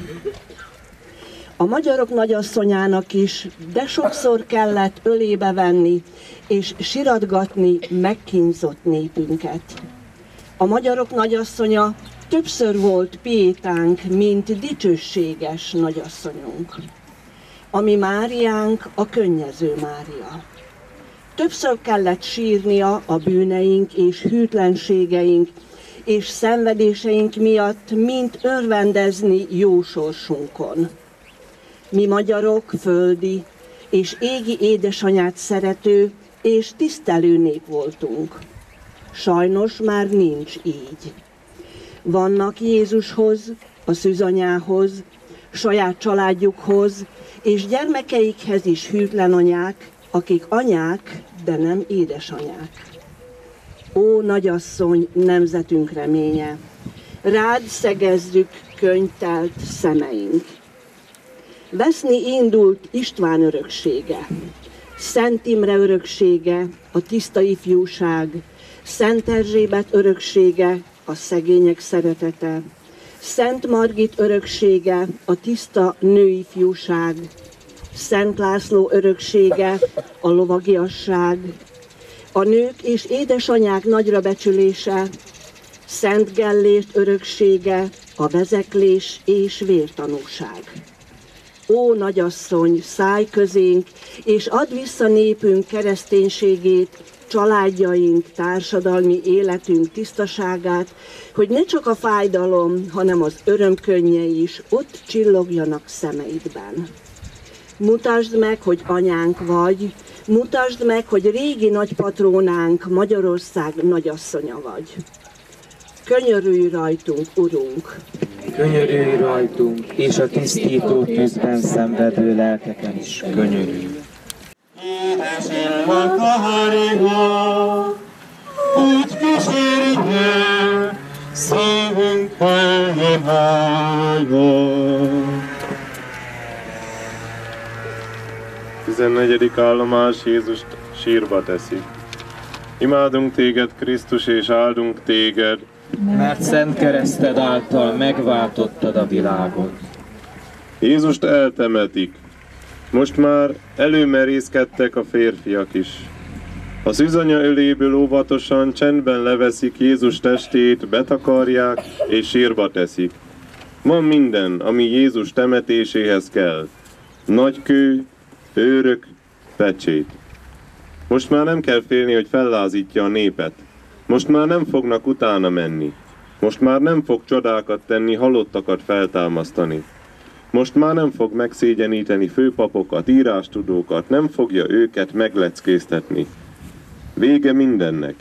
A magyarok nagyasszonyának is, de sokszor kellett ölébe venni és siratgatni megkínzott népünket. A magyarok nagyasszonya többször volt Piétánk, mint dicsőséges nagyasszonyunk. A mi Máriánk a könnyező Mária. Többször kellett sírnia a bűneink és hűtlenségeink és szenvedéseink miatt, mint örvendezni jó sorsunkon. Mi magyarok földi és égi édesanyát szerető és tisztelő nép voltunk. Sajnos már nincs így. Vannak Jézushoz, a szűzanyához, saját családjukhoz és gyermekeikhez is hűtlen anyák, akik anyák, de nem édesanyák. Ó, nagyasszony, nemzetünk reménye, rád szegezzük könyvtelt szemeink. Veszni indult István öröksége, Szent Imre öröksége, a tiszta ifjúság, Szent Erzsébet öröksége, a szegények szeretete, Szent Margit öröksége, a tiszta nőifjúság, Szent László öröksége, a lovagiasság, a nők és édesanyák nagyra becsülése, Szent Gellért öröksége, a vezeklés és vértanúság. Ó, nagyasszony, szállj közénk, és add vissza népünk kereszténységét, családjaink, társadalmi életünk tisztaságát, hogy ne csak a fájdalom, hanem az öröm könnyei is ott csillogjanak szemeidben. Mutasd meg, hogy anyánk vagy, Mutasd meg, hogy régi nagypatrónánk Magyarország nagyasszonya vagy. Könyörülj rajtunk, Urunk! Könyörülj rajtunk, és a tisztító tűzben szenvedő lelkeken is könyörülj. Édes illat a hariga, úgy kísérjük szívünk hajlémájban. tizennegyedik állomás Jézust sírba teszik. Imádunk téged, Krisztus, és áldunk téged, mert szent kereszted által megváltottad a világot. Jézust eltemetik. Most már előmerészkedtek a férfiak is. A szűzanya öléből óvatosan, csendben leveszik Jézus testét, betakarják és sírba teszik. Van minden, ami Jézus temetéséhez kell. Nagy kő, őrök, pecsét. Most már nem kell félni, hogy fellázítja a népet. Most már nem fognak utána menni. Most már nem fog csodákat tenni, halottakat feltámasztani. Most már nem fog megszégyeníteni főpapokat, írástudókat, nem fogja őket megleckéztetni. Vége mindennek,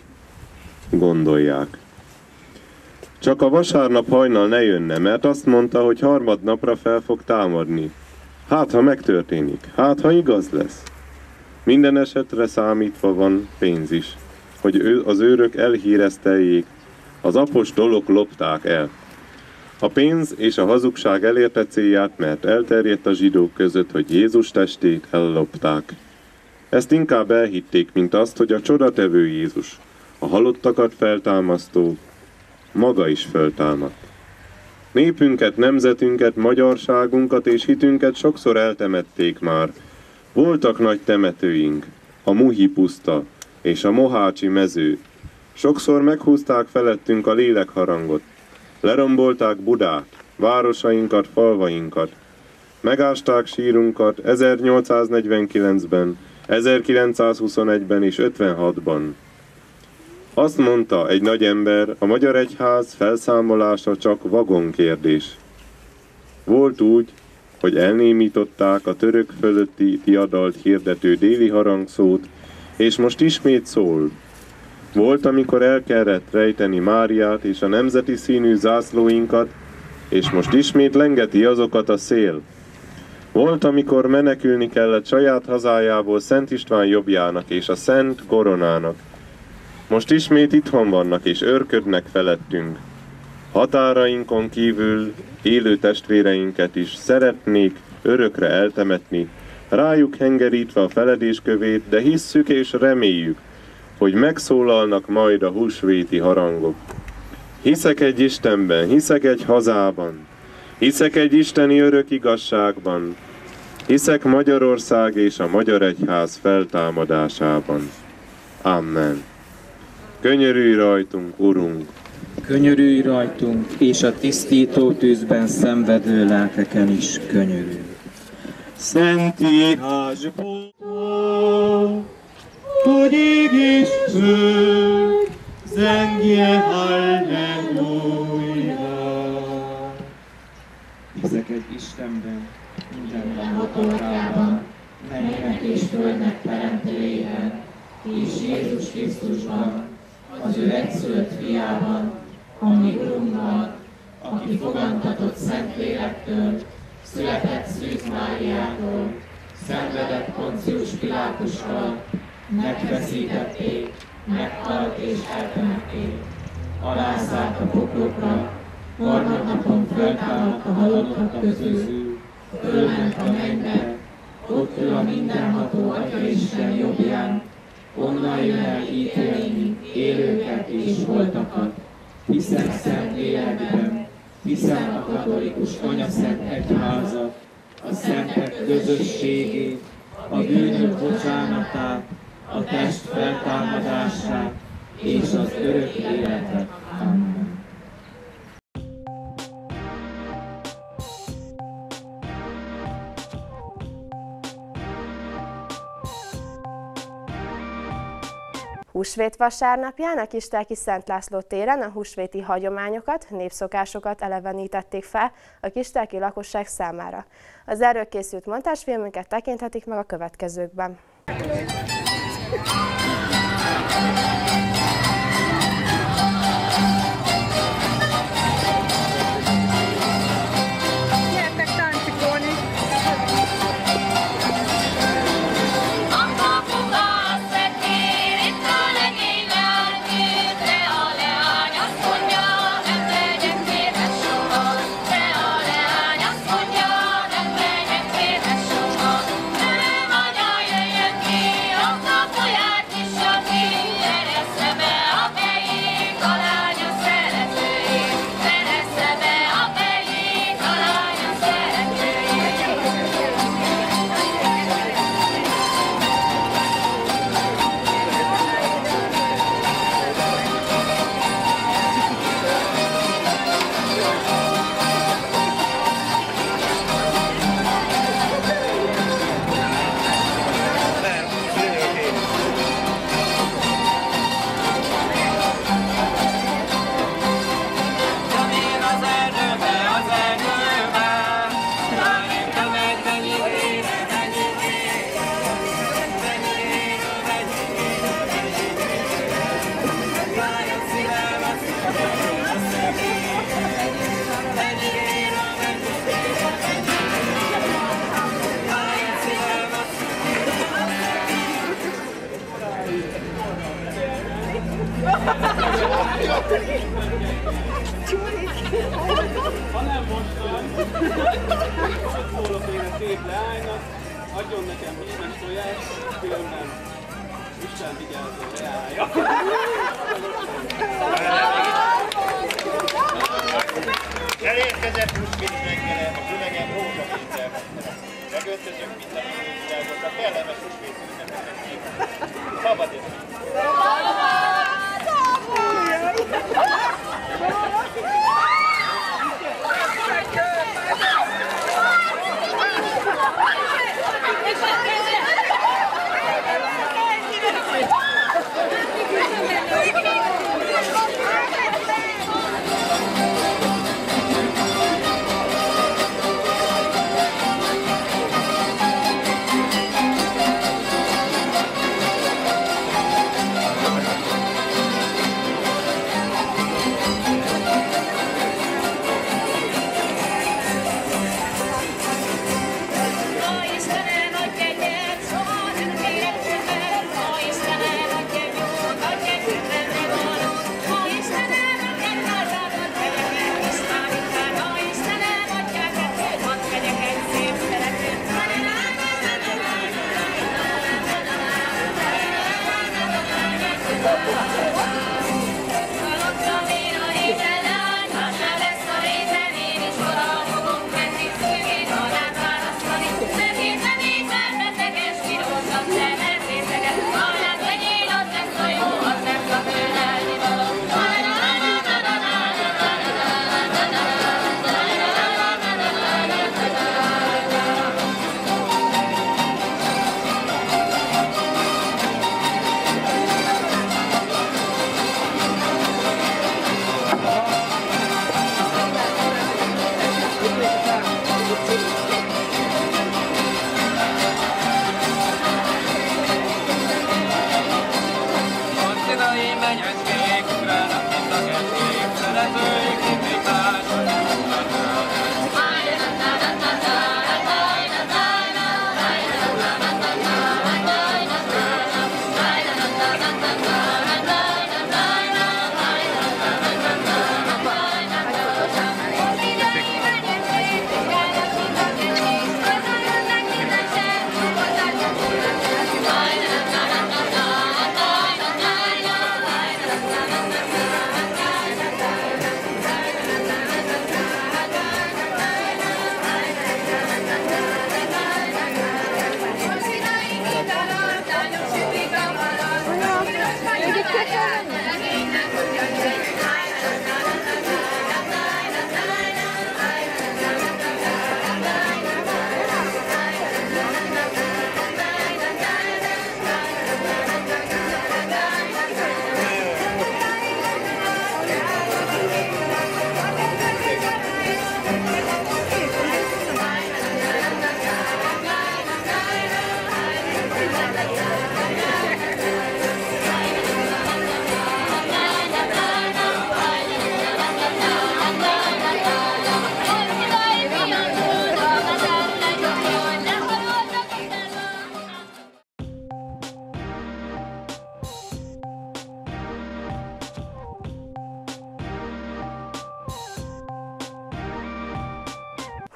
gondolják. Csak a vasárnap hajnal ne jönne, mert azt mondta, hogy harmadnapra fel fog támadni. Hát, ha megtörténik, hát, ha igaz lesz. Minden esetre számítva van pénz is, hogy ő, az őrök elhírezteljék, az apostolok lopták el. A pénz és a hazugság elérte célját, mert elterjedt a zsidók között, hogy Jézus testét ellopták. Ezt inkább elhitték, mint azt, hogy a csodatevő Jézus, a halottakat feltámasztó, maga is föltámadt. Népünket, nemzetünket, magyarságunkat és hitünket sokszor eltemették már. Voltak nagy temetőink, a Muhi puszta és a Mohácsi mező. Sokszor meghúzták felettünk a lélekharangot. Lerombolták Budát, városainkat, falvainkat. Megásták sírunkat ezernyolcszáznegyvenkilencben, ezerkilencszázhuszonegyben és ötvenhatban. Azt mondta egy nagy ember, a magyar egyház felszámolása csak vagonkérdés. Volt úgy, hogy elnémították a török fölötti diadalt hirdető déli harangszót, és most ismét szól. Volt, amikor el kellett rejteni Máriát és a nemzeti színű zászlóinkat, és most ismét lengeti azokat a szél. Volt, amikor menekülni kellett saját hazájából Szent István jobbjának és a Szent Koronának. Most ismét itthon vannak és őrködnek felettünk. Határainkon kívül élő testvéreinket is szeretnék örökre eltemetni, rájuk hengerítve a feledéskövét, de hisszük és reméljük, hogy megszólalnak majd a húsvéti harangok. Hiszek egy Istenben, hiszek egy hazában, hiszek egy isteni örök igazságban, hiszek Magyarország és a Magyar Egyház feltámadásában. Amen. Könyörülj rajtunk, Urunk! Könyörülj rajtunk, és a tisztító tűzben szenvedő lelkeken is könyörülj. Szent írásból, hogy ég és föld zengje halleluja. Hiszek egy Istenben, mindenben hatókában, mennynek és földnek teremtőjében, és Jézus Krisztusban, az ő egyszülött fiában, ami Urunkban, aki fogantatott Szentlélektől, született Szűz Máriától, szenvedett Poncius Pilátussal, megfeszítették, meghalt és eltemették, alászállt a poklokra, harmadnapon föltámadt a halottak közül, fölment a mennybe, ott ül a mindenható Atyaisten jobbján, onnan jön el ítélni élőket és holtakat. Hiszem szent lélekben, hiszem a katolikus anyaszent egyházat, a szentek közösségét, a bűnök bocsánatát, a test feltámadását és az örök életet. Amen. Húsvét vasárnapján a Kistelki Szent László téren a húsvéti hagyományokat, népszokásokat elevenítették fel a kistelki lakosság számára. Az erről készült montázsfilmünket tekinthetik meg a következőkben. Ha nem most van, szólok én a szép leánynak, adjon nekem hímes tojást, különben Isten vigyázzon leállja. Elérkezett húsvét reggele, a különyen rózsakézzel. Megöltözök minden világot, a kellemes húsvét ünnepeknek kívül. Szabad és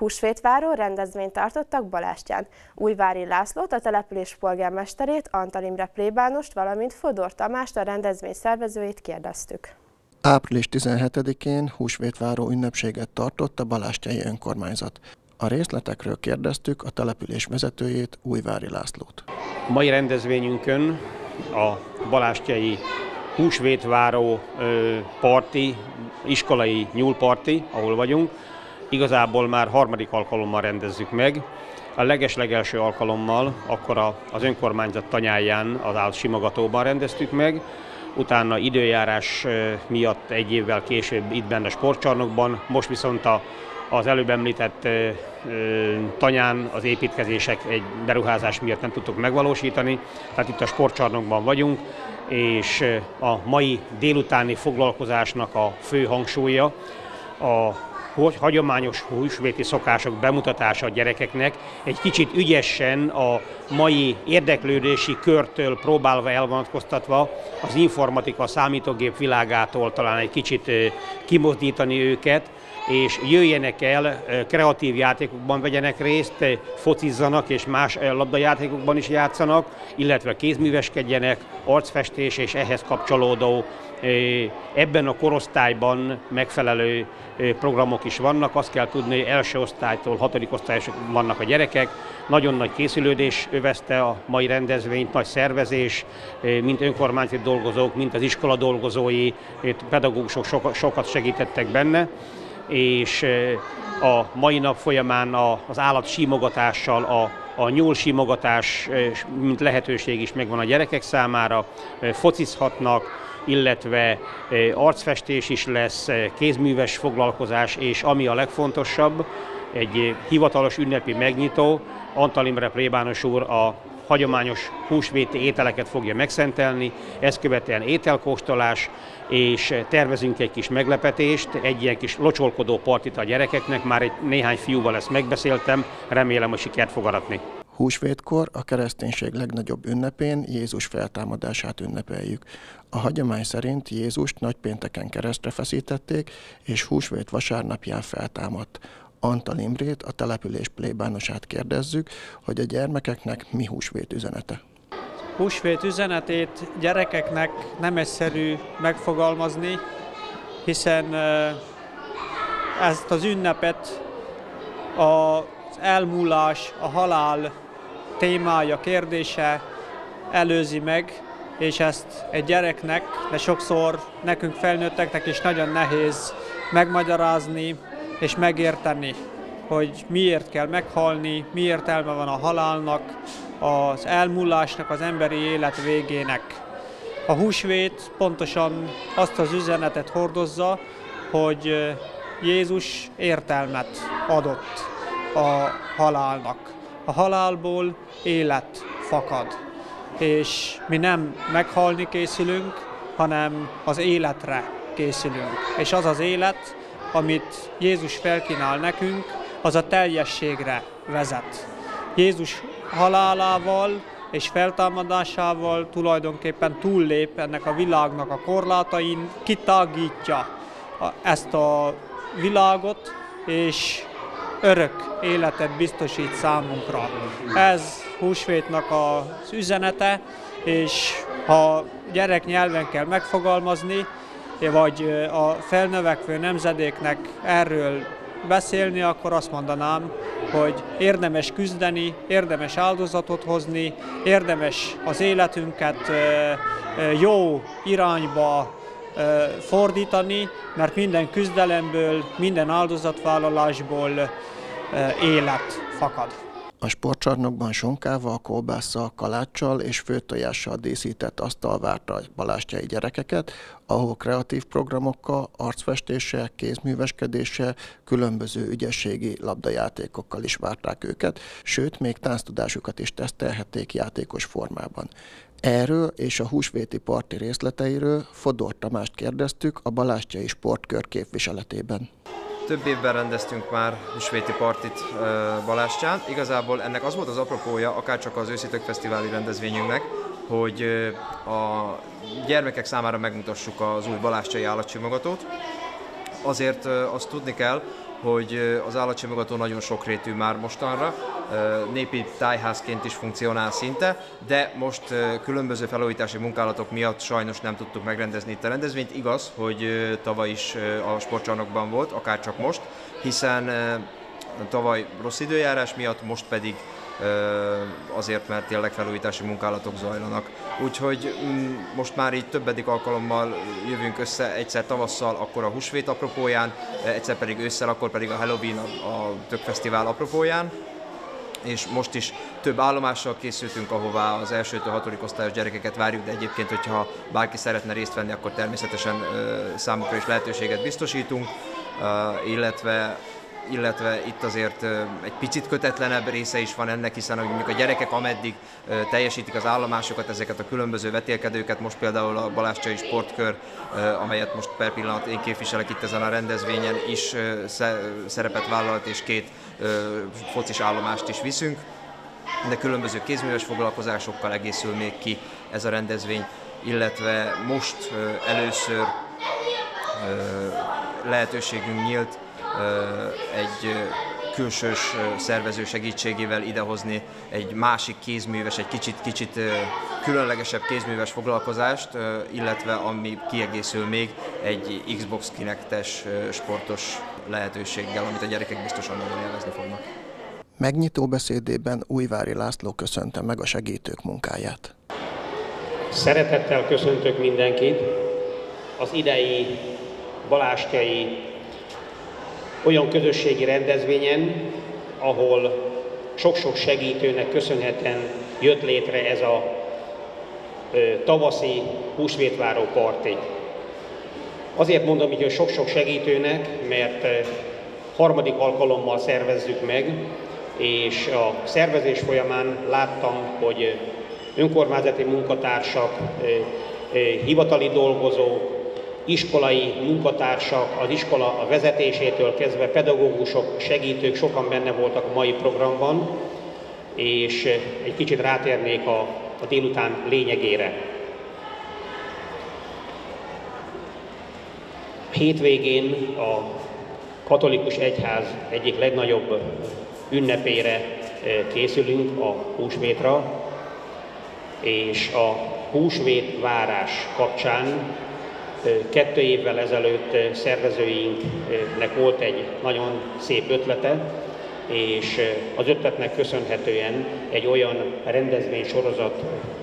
Húsvétváró rendezvényt tartottak Balástyán. Újvári Lászlót, a település polgármesterét, Antal Imre plébánost, valamint Fodor Tamást, a rendezvény szervezőjét kérdeztük. április tizenhetedikén húsvétváró ünnepséget tartott a balástyai önkormányzat. A részletekről kérdeztük a település vezetőjét, Újvári Lászlót. A mai rendezvényünkön a balástyai húsvétváró parti, iskolai nyúlparti, ahol vagyunk, igazából már harmadik alkalommal rendezzük meg. A legeslegelső alkalommal akkor az önkormányzat tanyáján, az Ált Simogatóban rendeztük meg, utána időjárás miatt egy évvel később itt benne a sportcsarnokban, most viszont a, az előbb említett tanyán az építkezések egy beruházás miatt nem tudtuk megvalósítani, tehát itt a sportcsarnokban vagyunk, és a mai délutáni foglalkozásnak a fő hangsúlya a hagyományos húsvéti szokások bemutatása a gyerekeknek, egy kicsit ügyesen a mai érdeklődési körtől próbálva elvonatkoztatva az informatika, a számítógép világától talán egy kicsit kimozdítani őket, és jöjjenek el, kreatív játékokban vegyenek részt, focizzanak és más labdajátékokban is játszanak, illetve kézműveskedjenek, arcfestés és ehhez kapcsolódó ebben a korosztályban megfelelő programok is vannak. Azt kell tudni, hogy első osztálytól hatodik osztályosok vannak a gyerekek. Nagyon nagy készülődés övezte a mai rendezvényt, nagy szervezés, mint önkormányzati dolgozók, mint az iskola dolgozói, pedagógusok sokat segítettek benne, és a mai nap folyamán az állat simogatással, a, a nyúl simogatás, mint lehetőség is megvan a gyerekek számára, focizhatnak, illetve arcfestés is lesz, kézműves foglalkozás, és ami a legfontosabb, egy hivatalos ünnepi megnyitó, Antal Imre plébános úr a hagyományos húsvéti ételeket fogja megszentelni, ezt követően ételkóstolás, és tervezünk egy kis meglepetést, egy ilyen kis locsolkodó partit a gyerekeknek, már egy néhány fiúval ezt megbeszéltem, remélem, hogy sikert fog aratni. Húsvétkor a kereszténység legnagyobb ünnepén Jézus feltámadását ünnepeljük. A hagyomány szerint Jézust nagypénteken keresztre feszítették, és húsvét vasárnapján feltámadt. Antal Imrét, a település plébánosát kérdezzük, hogy a gyermekeknek mi húsvét üzenete. Húsvét üzenetét gyerekeknek nem egyszerű megfogalmazni, hiszen ezt az ünnepet az elmúlás, a halál témája, kérdése előzi meg, és ezt egy gyereknek, de sokszor nekünk felnőtteknek is nagyon nehéz megmagyarázni és megérteni, hogy miért kell meghalni, mi értelme van a halálnak, az elmúlásnak, az emberi élet végének. A húsvét pontosan azt az üzenetet hordozza, hogy Jézus értelmet adott a halálnak. A halálból élet fakad, és mi nem meghalni készülünk, hanem az életre készülünk. És az az élet, amit Jézus felkínál nekünk, az a teljességre vezet. Jézus halálával és feltámadásával tulajdonképpen túllép ennek a világnak a korlátain, kitágítja ezt a világot, és örök életet biztosít számunkra. Ez húsvétnak az üzenete, és ha gyerek nyelven kell megfogalmazni, vagy a felnövekvő nemzedéknek erről beszélni, akkor azt mondanám, hogy érdemes küzdeni, érdemes áldozatot hozni, érdemes az életünket jó irányba fordítani, mert minden küzdelemből, minden áldozatvállalásból élet fakad. A sportcsarnokban sonkával, kolbásszal, kaláccsal és főtojással díszített asztal várta a balástyai gyerekeket, ahol kreatív programokkal, arcfestéssel, kézműveskedéssel, különböző ügyességi labdajátékokkal is várták őket, sőt, még tánctudásukat is tesztelhették játékos formában. Erről és a húsvéti parti részleteiről Fodor Tamást kérdeztük a balástyai sportkör képviseletében. Több évben rendeztünk már húsvéti partit Balástyán. Igazából ennek az volt az apropója, akárcsak az őszi tökfesztiváli rendezvényünknek, hogy a gyermekek számára megmutassuk az új balástyai állatsimogatót. Azért azt tudni kell, hogy az állatsimogató nagyon sokrétű már mostanra, népi tájházként is funkcionál szinte, de most különböző felújítási munkálatok miatt sajnos nem tudtuk megrendezni itt a rendezvényt. Igaz, hogy tavaly is a sportcsarnokban volt, akár csak most, hiszen tavaly rossz időjárás miatt, most pedig azért, mert tényleg felújítási munkálatok zajlanak. Úgyhogy most már így többedik alkalommal jövünk össze, egyszer tavasszal, akkor a húsvét apropóján, egyszer pedig ősszel, akkor pedig a Halloween, a Tökfesztivál apropóján. És most is több állomással készültünk, ahová az elsőtől hatodik osztályos gyerekeket várjuk, de egyébként, hogyha bárki szeretne részt venni, akkor természetesen számukra is lehetőséget biztosítunk, illetve illetve itt azért egy picit kötetlenebb része is van ennek, hiszen mondjuk a gyerekek ameddig teljesítik az állomásokat, ezeket a különböző vetélkedőket, most például a Balázs-Csai sportkör, amelyet most per pillanat én képviselek itt ezen a rendezvényen is szerepet vállalt, és két focis állomást is viszünk, de különböző kézműves foglalkozásokkal egészül még ki ez a rendezvény, illetve most először lehetőségünk nyílt egy külsős szervező segítségével idehozni egy másik kézműves, egy kicsit, kicsit különlegesebb kézműves foglalkozást, illetve ami kiegészül még egy Xbox Kinect-es sportos lehetőséggel, amit a gyerekek biztosan nagyon élvezni fognak. Megnyitó beszédében Újvári László köszönte meg a segítők munkáját. Szeretettel köszöntök mindenkit az idei balázs-tjai olyan közösségi rendezvényen, ahol sok-sok segítőnek köszönhetően jött létre ez a ö, tavaszi húsvétváró parti. Azért mondom így, hogy sok-sok segítőnek, mert ö, harmadik alkalommal szervezzük meg, és a szervezés folyamán láttam, hogy önkormányzati munkatársak, ö, ö, hivatali dolgozók, iskolai munkatársak, az iskola a vezetésétől kezdve pedagógusok, segítők sokan benne voltak a mai programban, és egy kicsit rátérnék a, a délután lényegére. Hétvégén a katolikus egyház egyik legnagyobb ünnepére készülünk, a húsvétra, és a húsvét várás kapcsán kettő évvel ezelőtt szervezőinknek volt egy nagyon szép ötlete, és az ötletnek köszönhetően egy olyan rendezvénysorozat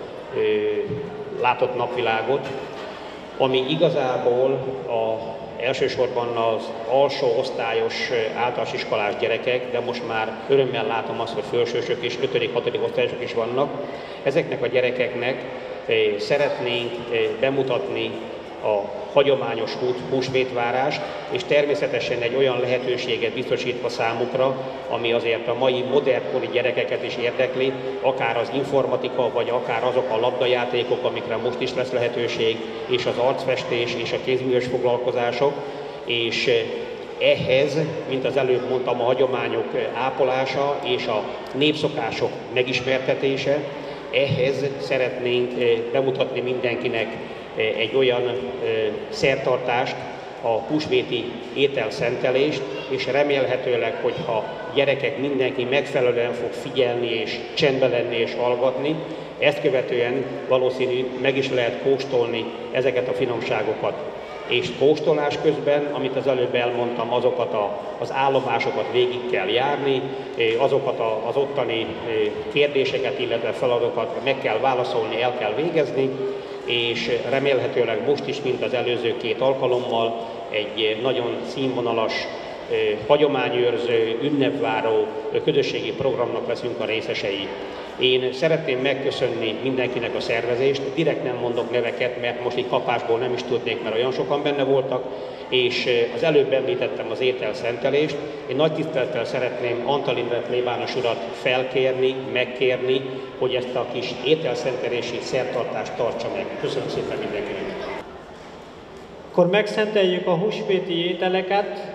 látott napvilágot, ami igazából a, elsősorban az alsó osztályos általános iskolás gyerekek, de most már örömmel látom azt, hogy felsősök és ötödik-hatodik osztályosok is vannak. Ezeknek a gyerekeknek szeretnénk bemutatni a hagyományos húsvétvárást, és természetesen egy olyan lehetőséget biztosítva számukra, ami azért a mai modernkori gyerekeket is érdekli, akár az informatika, vagy akár azok a labdajátékok, amikre most is lesz lehetőség, és az arcfestés, és a kézműves foglalkozások, és ehhez, mint az előbb mondtam, a hagyományok ápolása és a népszokások megismertetése, ehhez szeretnénk bemutatni mindenkinek egy olyan szertartást, a húsvéti ételszentelést, és remélhetőleg, hogyha gyerekek mindenki megfelelően fog figyelni és csendben lenni és hallgatni, ezt követően valószínű meg is lehet kóstolni ezeket a finomságokat. És kóstolás közben, amit az előbb elmondtam, azokat a, az állomásokat végig kell járni, azokat a, az ottani kérdéseket, illetve feladatokat meg kell válaszolni, el kell végezni, és remélhetőleg most is, mint az előző két alkalommal, egy nagyon színvonalas, hagyományőrző, ünnepváró közösségi programnak leszünk a részesei. Én szeretném megköszönni mindenkinek a szervezést, direkt nem mondok neveket, mert most így kapásból nem is tudnék, mert olyan sokan benne voltak, és az előbb említettem az ételszentelést. Én nagy tisztelettel szeretném Antalin plébános urat felkérni, megkérni, hogy ezt a kis ételszentelési szertartást tartsa meg. Köszönöm szépen mindenkinek! Akkor megszenteljük a húsvéti ételeket,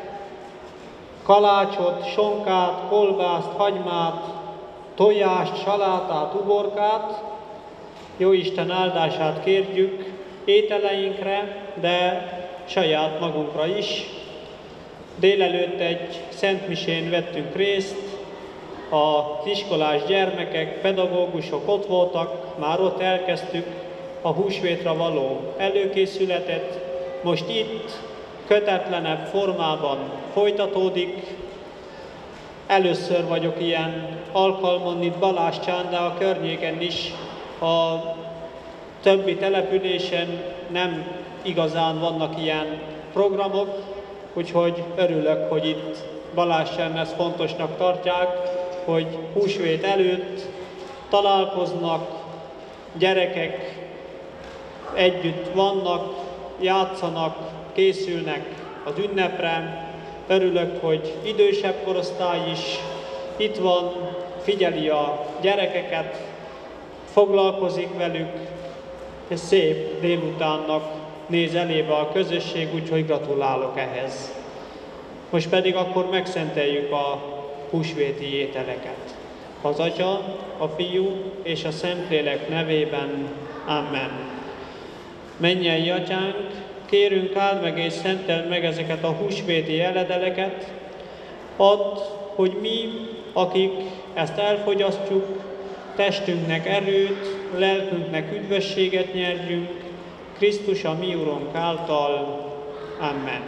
kalácsot, sonkát, kolbászt, hagymát, tojást, salátát, uborkát. Jóisten áldását kérjük ételeinkre, de saját magunkra is. Délelőtt egy szentmisén vettünk részt, az iskolás gyermekek, pedagógusok ott voltak, már ott elkezdtük a húsvétra való előkészületet. Most itt kötetlenebb formában folytatódik. Először vagyok ilyen alkalmon itt Balázscsán, de a környéken is, a többi településen nem igazán vannak ilyen programok, úgyhogy örülök, hogy itt Balázscsán ezt fontosnak tartják, hogy húsvét előtt találkoznak, gyerekek együtt vannak, játszanak, készülnek az ünnepre. Örülök, hogy idősebb korosztály is itt van, figyeli a gyerekeket, foglalkozik velük, és szép délutánnak néz elébe a közösség, úgyhogy gratulálok ehhez. Most pedig akkor megszenteljük a húsvéti ételeket. Az Atya, a Fiú és a Szentlélek nevében. Amen. Mennyei Atyánk, kérünk, áld meg és szenteld meg ezeket a húsvéti eledeleket. Add, hogy mi, akik ezt elfogyasztjuk, testünknek erőt, lelkünknek üdvösséget nyerjünk, Krisztus a mi Urunk által. Amen.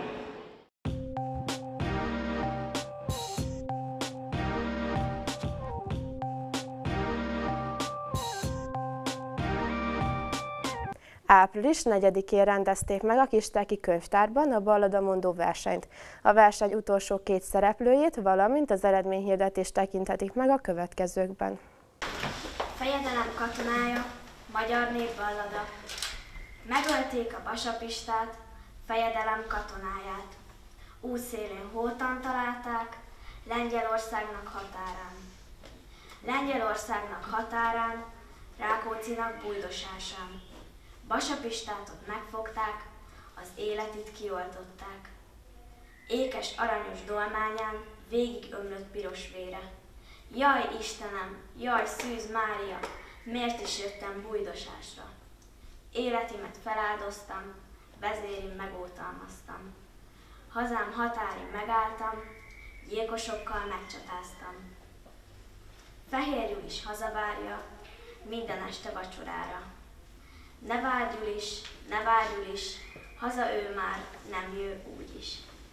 április negyedikén rendezték meg a Kistelki könyvtárban a balladamondó versenyt. A verseny utolsó két szereplőjét, valamint az eredményhirdetést tekinthetik meg a következőkben. Fejedelem katonája, magyar népballada. Megölték a Basapistát, fejedelem katonáját. Útszélén holtan találták, Lengyelországnak határán. Lengyelországnak határán, Rákóczinak bujdosásán. Basapistátot megfogták, az életit kioltották. Ékes aranyos dolmányán végig ömlött piros vére. Jaj, Istenem, jaj, Szűz Mária, miért is jöttem bujdosásra? Életimet feláldoztam, vezérim megoltalmaztam. Hazám határin megálltam, gyilkosokkal megcsatáztam. Fehérjül is hazavárja, minden este vacsorára. Ne várjul is, ne várjul is, haza ő már nem jő úgyis.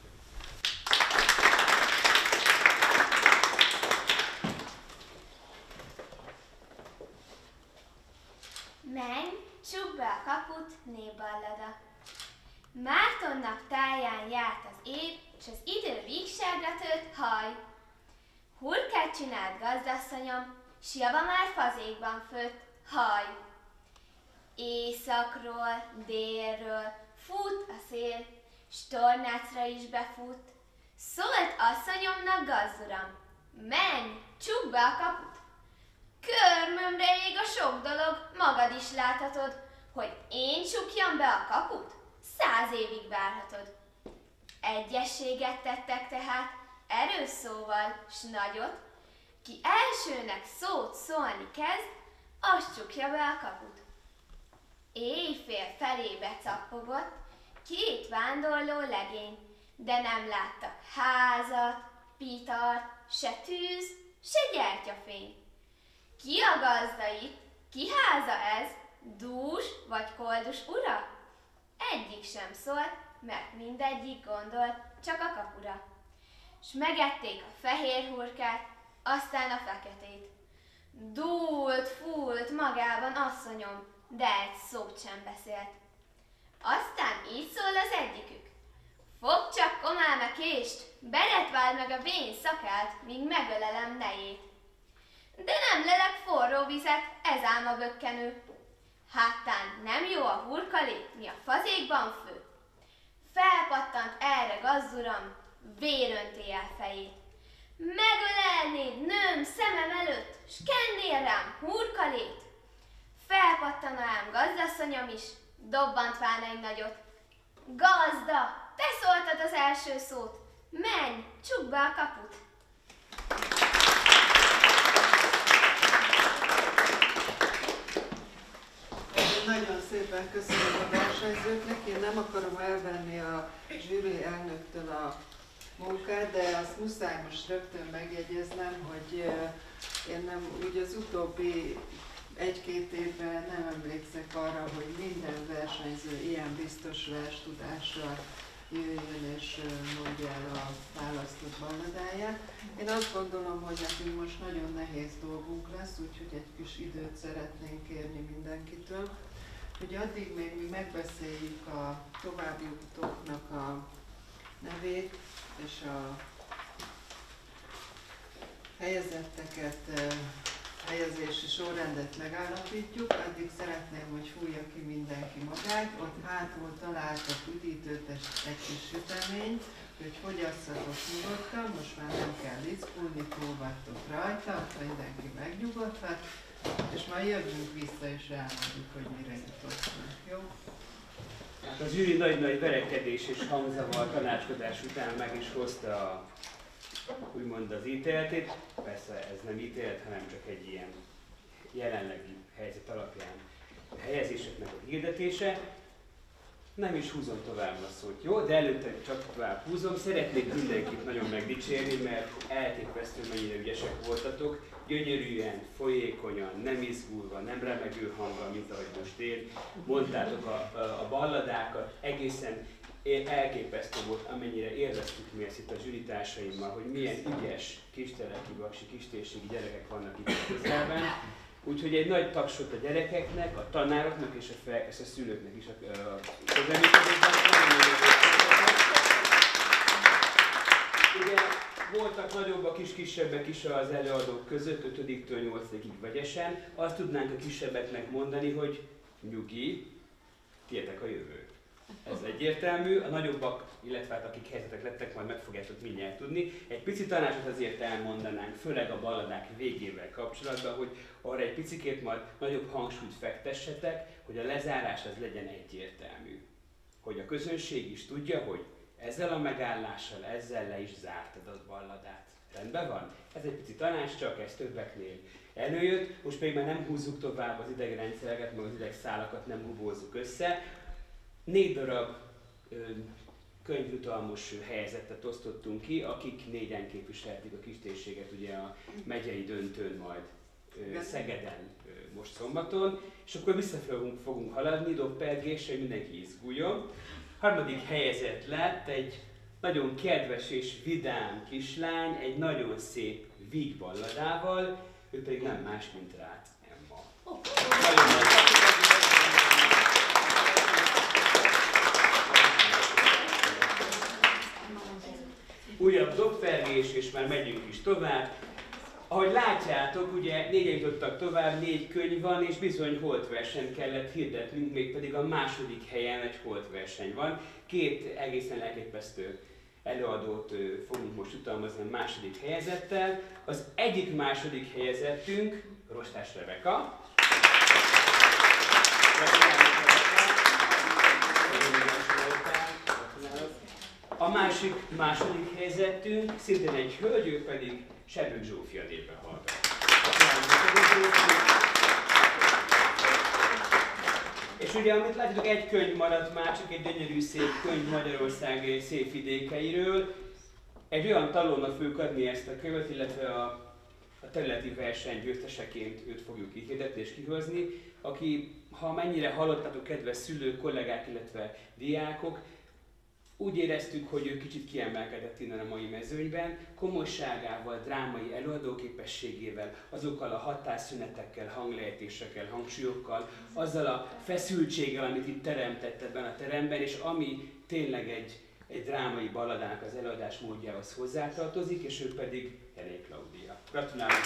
Menj, csukd be a kaput, népballada. Márton naptáján járt az év, s az idő vígságra tört haj. Hurkát csinált gazdasszonyom, s java már fazékban főtt haj. Északról, délről fut a szél, s tornácra is befut. Szólt asszonyomnak gazduram, menj, csukd be a kaput. Körmömre ég a sok dolog, magad is láthatod, hogy én csukjam be a kaput, száz évig várhatod. Egyességet tettek tehát, erőszóval, s nagyot, ki elsőnek szót szólni kezd, az csukja be a kaput. Éjfél felébe cappogott két vándorló legény, de nem láttak házat, pitart, se tűz, se gyertyafény. Ki a gazda itt? Ki háza ez? Dús vagy koldus ura? Egyik sem szólt, mert mindegyik gondolt csak a kapura. S megették a fehér hurkát, aztán a feketét. Dúlt, fúlt magában asszonyom, de egy szót sem beszélt. Aztán így szól az egyikük. Fogd csak komálme kést, beletváld meg a vén szakát, míg megölelem nejét. De nem lelek forró vizet, ez ám a bökkenő. Háttán nem jó a hurkalé, mi a fazékban fő. Felpattant erre gazduram, vérönté el fejét. Megölelnéd, nőm, szemem előtt, s kennél rám hurkalét. Felpattan ám gazdasszonyom is, dobbantván egy nagyot. Gazda, te szóltad az első szót, menj, csukd be a kaput. Nagyon szépen köszönöm a versenyzőknek, én nem akarom elvenni a zsűri elnöktől a munkát, de azt muszáj most rögtön megjegyeznem, hogy én nem úgy az utóbbi egy-két évben nem emlékszek arra, hogy minden versenyző ilyen biztos verstudással jöjjön és mondja el a választott balladáját. Én azt gondolom, hogy nekünk most nagyon nehéz dolgunk lesz, úgyhogy egy kis időt szeretnénk kérni mindenkitől, hogy addig még mi megbeszéljük a további utóknak a nevét és a helyezetteket, helyezési sorrendet megállapítjuk, addig szeretném, hogy fújja ki mindenki magát. Ott hátul találtak üdítőt, egy kis süteményt, hogy fogyasszatok nyugodtan, most már nem kell izgulni, próbáltok rajta, mindenki megnyugodhat, és majd jövünk vissza és elmondjuk, hogy mire jutottunk, jó? Hát az zsűri nagy-nagy verekedés és hangzavar tanácskodás után meg is hozta a, úgymond az ítéletét. Persze ez nem ítélet, hanem csak egy ilyen jelenlegi helyzet alapján a helyezéseknek a hirdetése. Nem is húzom tovább a szót, jó? De előtte csak tovább húzom. Szeretnék mindenkit nagyon megdicsérni, mert elképesztő mennyire ügyesek voltatok. Gyönyörűen, folyékonyan, nem izgulva, nem remegő hanggal, mint ahogy most én. Mondtátok a, a, a balladákat, egészen elképesztő volt, amennyire élveztük mi ezt itt a zsűritársaimmal, hogy milyen ügyes kisteleki, vaksi, kistérségi gyerekek vannak itt a közelben. Úgyhogy egy nagy tapsot a gyerekeknek, a tanároknak és a, fel, és a szülőknek is a, a közleműködésben. Ugye voltak nagyobbak is, kisebbek is az előadók között, ötödiktől nyolcadikig vegyesen. Azt tudnánk a kisebbeknek mondani, hogy nyugi, tietek a jövő. Ez egyértelmű, a nagyobbak, illetve hát akik helyzetek lettek, majd meg fogjátok mindjárt tudni. Egy pici tanácsot azért elmondanánk, főleg a balladák végével kapcsolatban, hogy arra egy picikét majd nagyobb hangsúlyt fektessetek, hogy a lezárás az legyen egyértelmű. Hogy a közönség is tudja, hogy ezzel a megállással, ezzel le is zártad a balladát. Rendben van? Ez egy pici tanács, csak ez többeknél előjött. Most még már nem húzzuk tovább az idegrendszereket, meg az idegszálakat nem bubózzuk össze. Négy darab ö, könyvjutalmos helyezettet osztottunk ki, akik négyen képviselték a kistérséget ugye a megyei döntőn majd ö, Szegeden ö, most szombaton, és akkor vissza fogunk, fogunk haladni dobpergésre, hogy mindenki izguljon. Harmadik helyezett lett egy nagyon kedves és vidám kislány, egy nagyon szép víg balladával, ő pedig nem más, mint Rácz Emma. Oh. Újabb dobfergés, és már megyünk is tovább. Ahogy látjátok, ugye négyen jutottak tovább, négy könyv van, és bizony holtversenyt kellett hirdetnünk, mégpedig a második helyen egy holtverseny van. Két egészen elképesztő előadót fogunk most jutalmazni a második helyezettel. Az egyik második helyezettünk Rostás Rebeka. A másik második helyzetünk, szintén egy hölgy, ő pedig Sebők Zsófia névben hallgat. És ugye, amit látjátok, egy könyv maradt már, csak egy gyönyörű szép könyv Magyarország szép vidékeiről. Egy olyan talónak fogjuk adni ezt a könyvet, illetve a, a területi verseny győzteseként őt fogjuk kihirdetni és kihozni, aki, ha mennyire hallottátok, kedves szülők, kollégák, illetve diákok, úgy éreztük, hogy ő kicsit kiemelkedett innen a mai mezőnyben, komolyságával, drámai előadóképességével, azokkal a hatásszünetekkel, hanglejtésekkel, hangsúlyokkal, azzal a feszültséggel, amit itt teremtett ebben a teremben, és ami tényleg egy, egy drámai balladának az előadás módjához hozzátartozik, és ő pedig Helé Klaudia. Gratulálunk!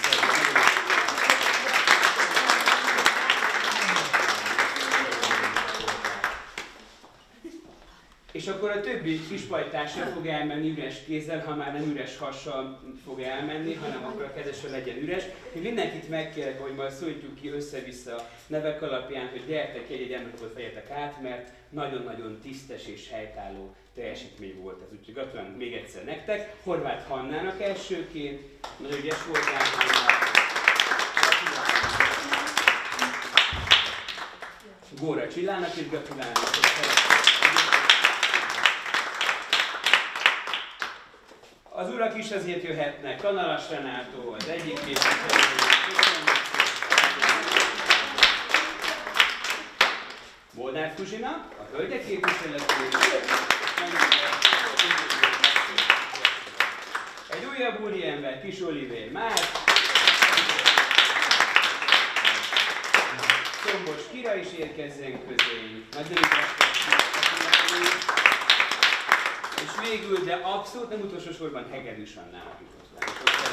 És akkor a többi kispajtásra fog elmenni üres kézzel, ha már nem üres hassal fog elmenni, hanem akkor a kezesre legyen üres. Én mindenkit megkérek, hogy majd szólítjuk ki össze-vissza nevek alapján, hogy gyertek egy-egy emlőt fejetek át, mert nagyon-nagyon tisztes és helytálló teljesítmény volt ez. Úgyhogy gratulálunk még egyszer nektek. Horváth Hannának elsőként, nagyon ügyes voltál, Hanna. Góra Csillának is gratulálunk. Az urak is azért jöhetnek. Kanalas Renátó az egyik képviselő. Molnár Fuzsina, a hölgyek képviseletében. Egy újabb úriember, Kis Olivér már. Szombos Kira is érkezzen közénk. Nagyon és végül, de abszolút nem utolsó sorban Hegedűs Annának jutott.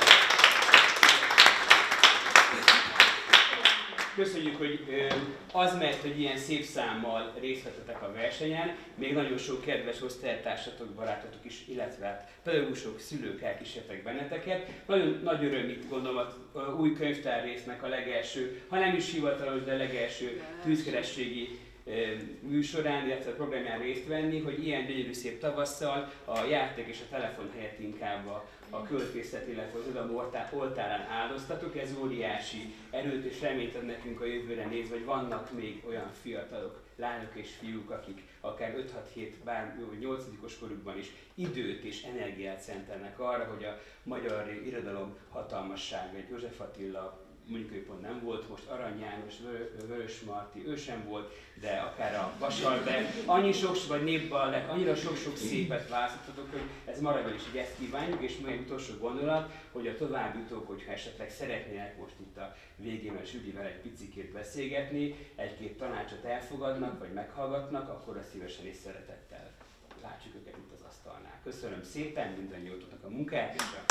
Köszönjük, hogy az mert, hogy ilyen szép számmal részt vettetek a versenyen, még nagyon sok kedves osztálytársatok, barátotok is, illetve pedagógusok, szülők elkísértek benneteket. Nagyon nagy öröm itt gondolom az új könyvtár résznek a legelső, ha nem is hivatalos, de legelső tűzkerességi műsorán, illetve a programján részt venni, hogy ilyen gyönyörű szép tavasszal a játék és a telefon helyett inkább a, a költészet, illetve az irodalom oltárán áldoztatok. Ez óriási erőt és reményt ad nekünk a jövőre nézve, hogy vannak még olyan fiatalok, lányok és fiúk, akik akár öt hat hét, bár nyolcadikos korukban is időt és energiát szentelnek arra, hogy a magyar irodalom hatalmassága, egy József Attila, mondjuk ő pont nem volt, most Arany János, Vörös Marti, ő sem volt, de akár a Vasalberg, annyi sok, vagy Népballek, annyira sok-sok szépet választottatok, hogy ez maradjon is, így ezt kívánjuk, és még utolsó gondolat, hogy a továbbjutók, hogyha esetleg szeretnének most itt a végén a zsűrivel egy picikét beszélgetni, egy-két tanácsot elfogadnak, vagy meghallgatnak, akkor azt szívesen és szeretettel látjuk őket itt az asztalnál. Köszönöm szépen, minden jót a munkát, és a...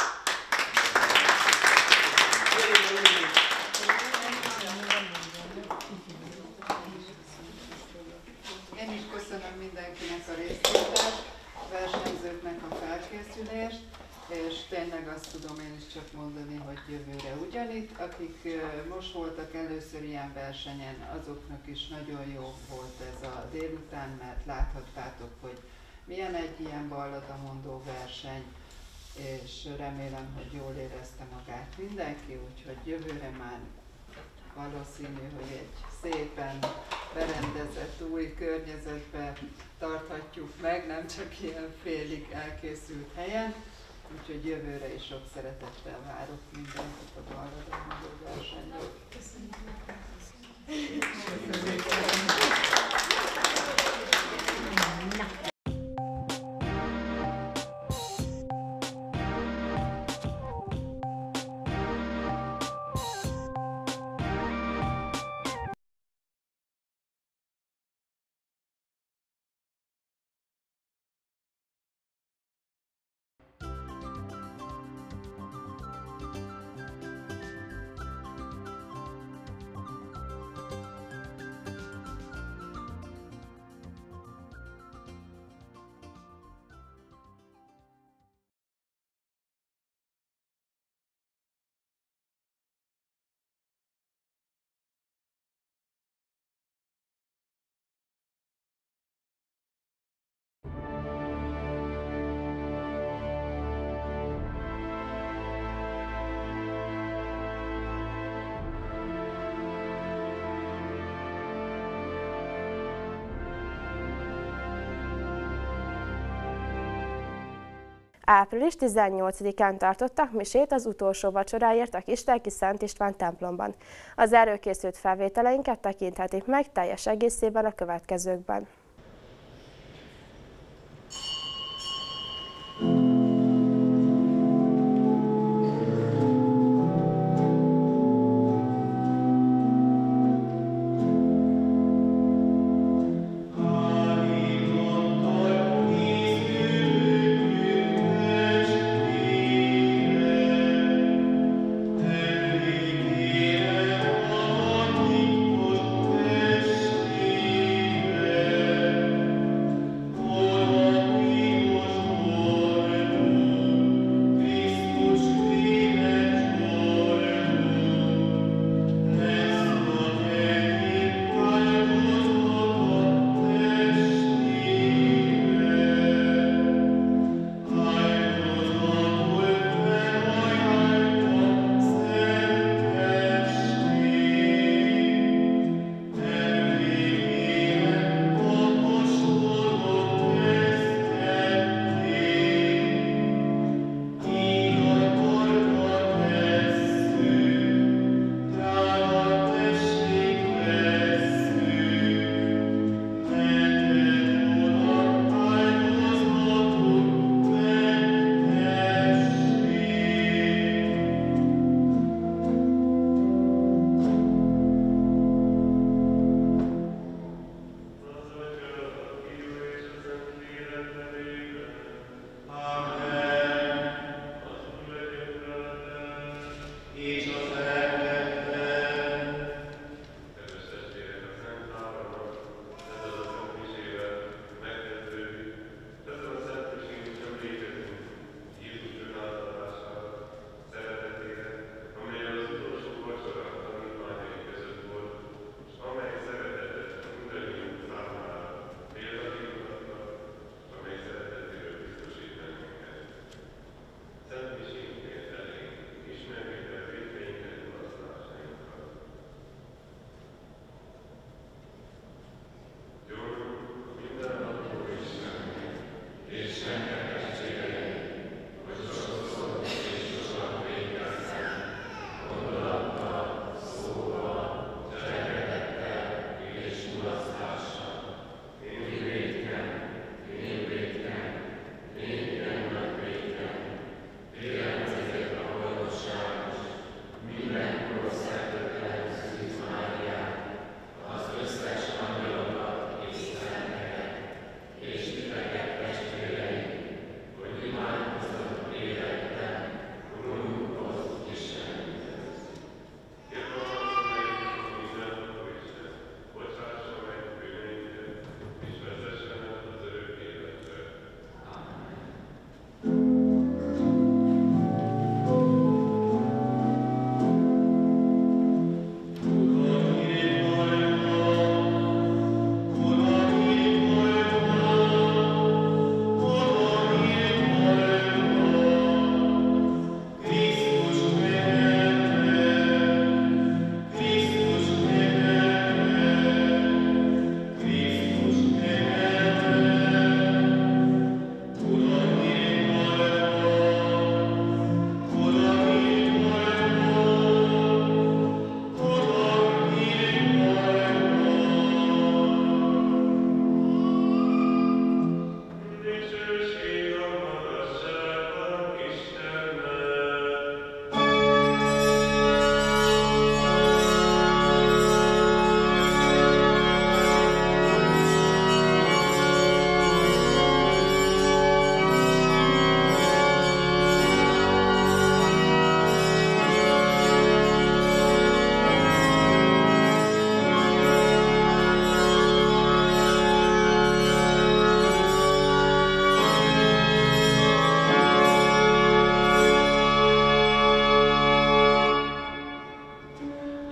Én is köszönöm mindenkinek a részvételt, a versenyzőknek a felkészülést, és tényleg azt tudom én is csak mondani, hogy jövőre ugyanitt. Akik most voltak először ilyen versenyen, azoknak is nagyon jó volt ez a délután, mert láthattátok, hogy milyen egy ilyen balladamondó verseny, és remélem, hogy jól érezte magát mindenki, úgyhogy jövőre már valószínű, hogy egy szépen berendezett új környezetben tarthatjuk meg, nem csak ilyen félig elkészült helyen, úgyhogy jövőre is sok szeretettel várok mindenkit a balladamondó versenyről. Köszönjük. április tizennyolcadikán tartottak misét az utolsó vacsoráért a Kistelki Szent István templomban. Az erről készült felvételeinket tekinthetik meg teljes egészében a következőkben. Yeah.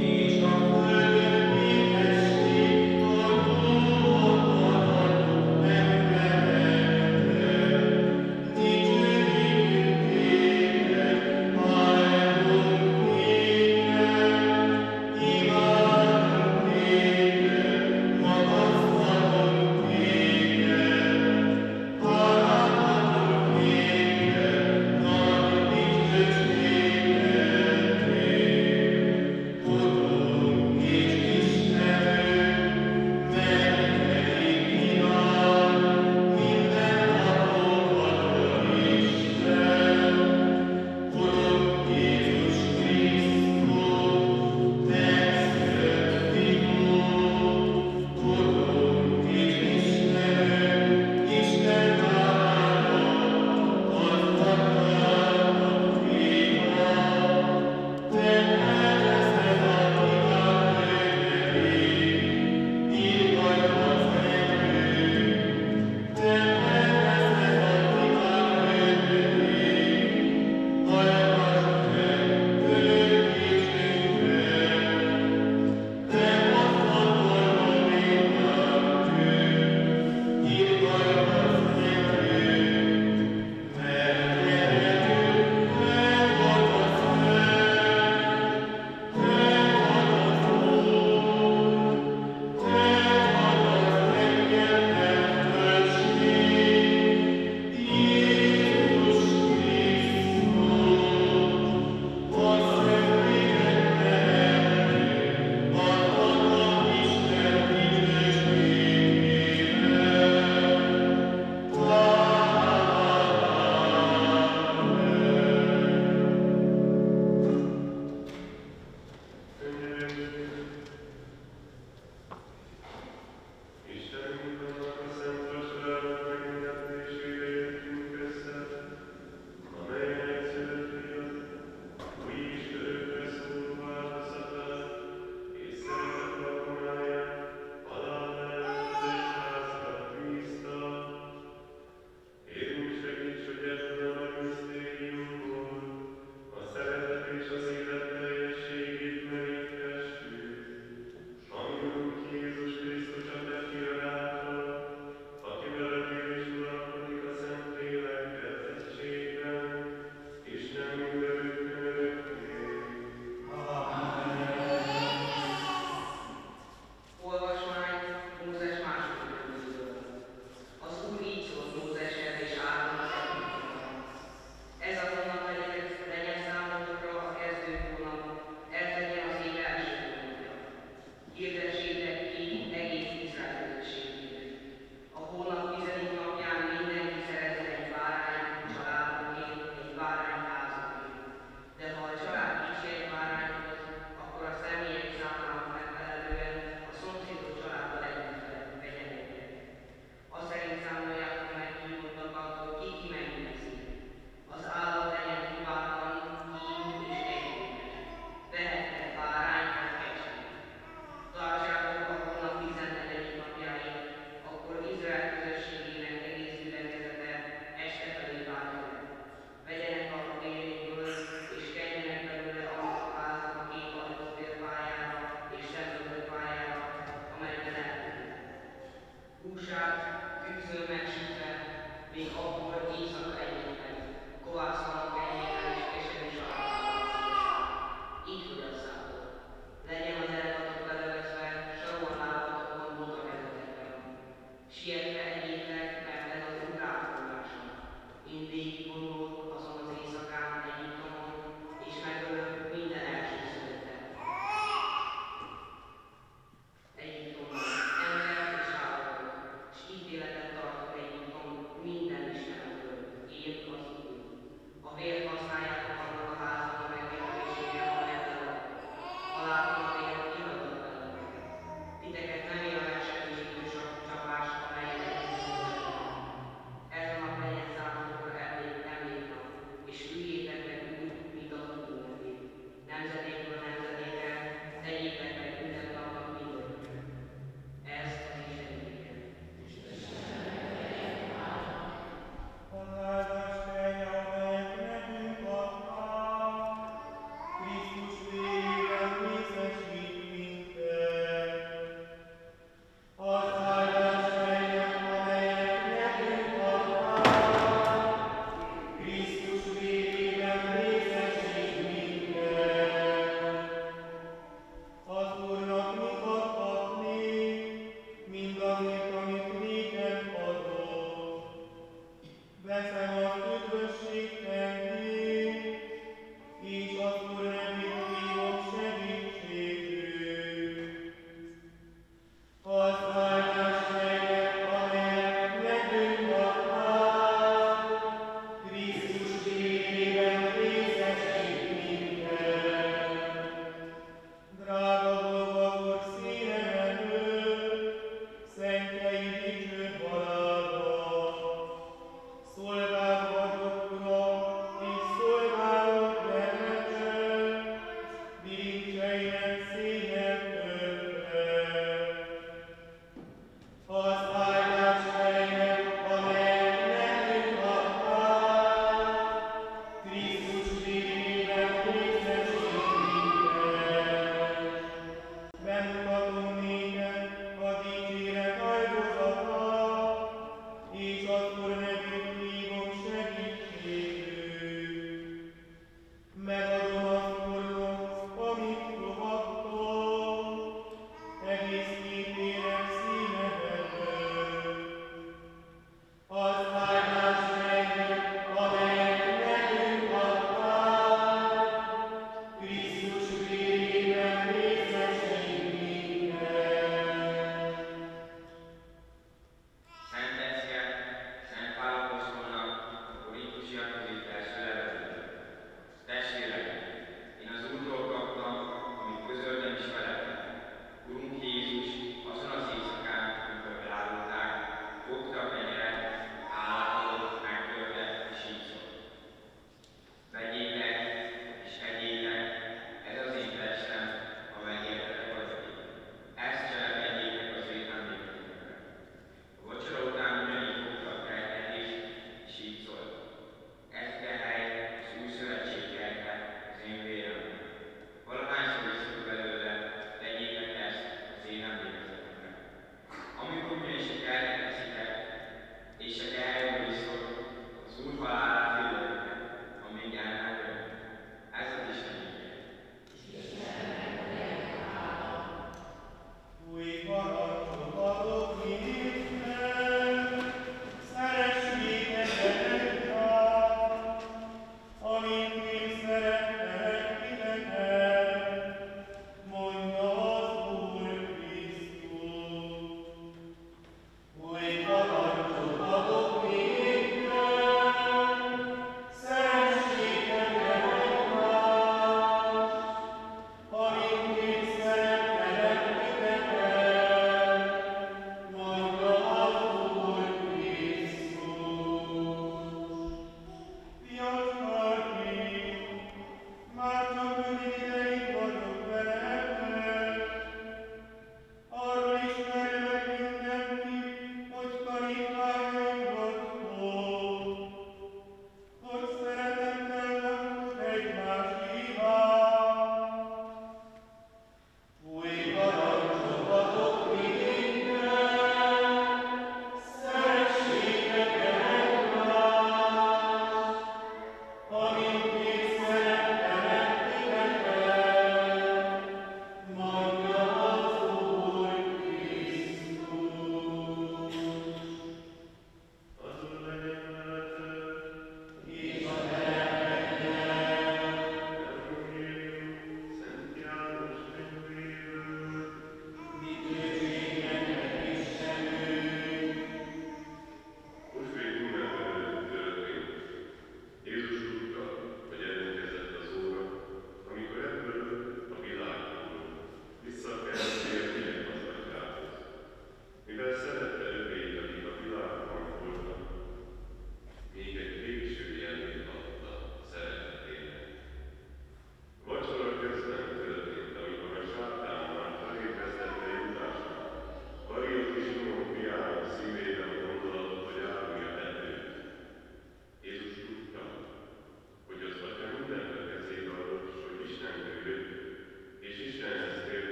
Thank you.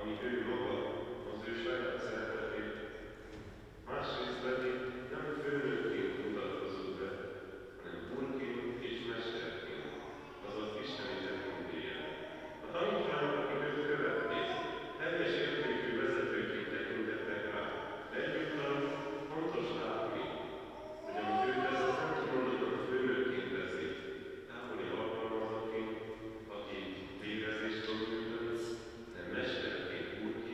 ami ő maga, az ő saját szeretetét. Másrészt pedig nem főnökként mutatkozott be, hanem úrként és mesterként, azaz isteni tekintélyen. A tanítványok, akik őt követték, teljes értékű vezetőként tekintettek rá, de egyúttal fontos látni, hogy amit ő tesz, az nem kimondottan főnökként teszi, távoli alkalmazottként, aki végezést tud működni, de mesterként, úrként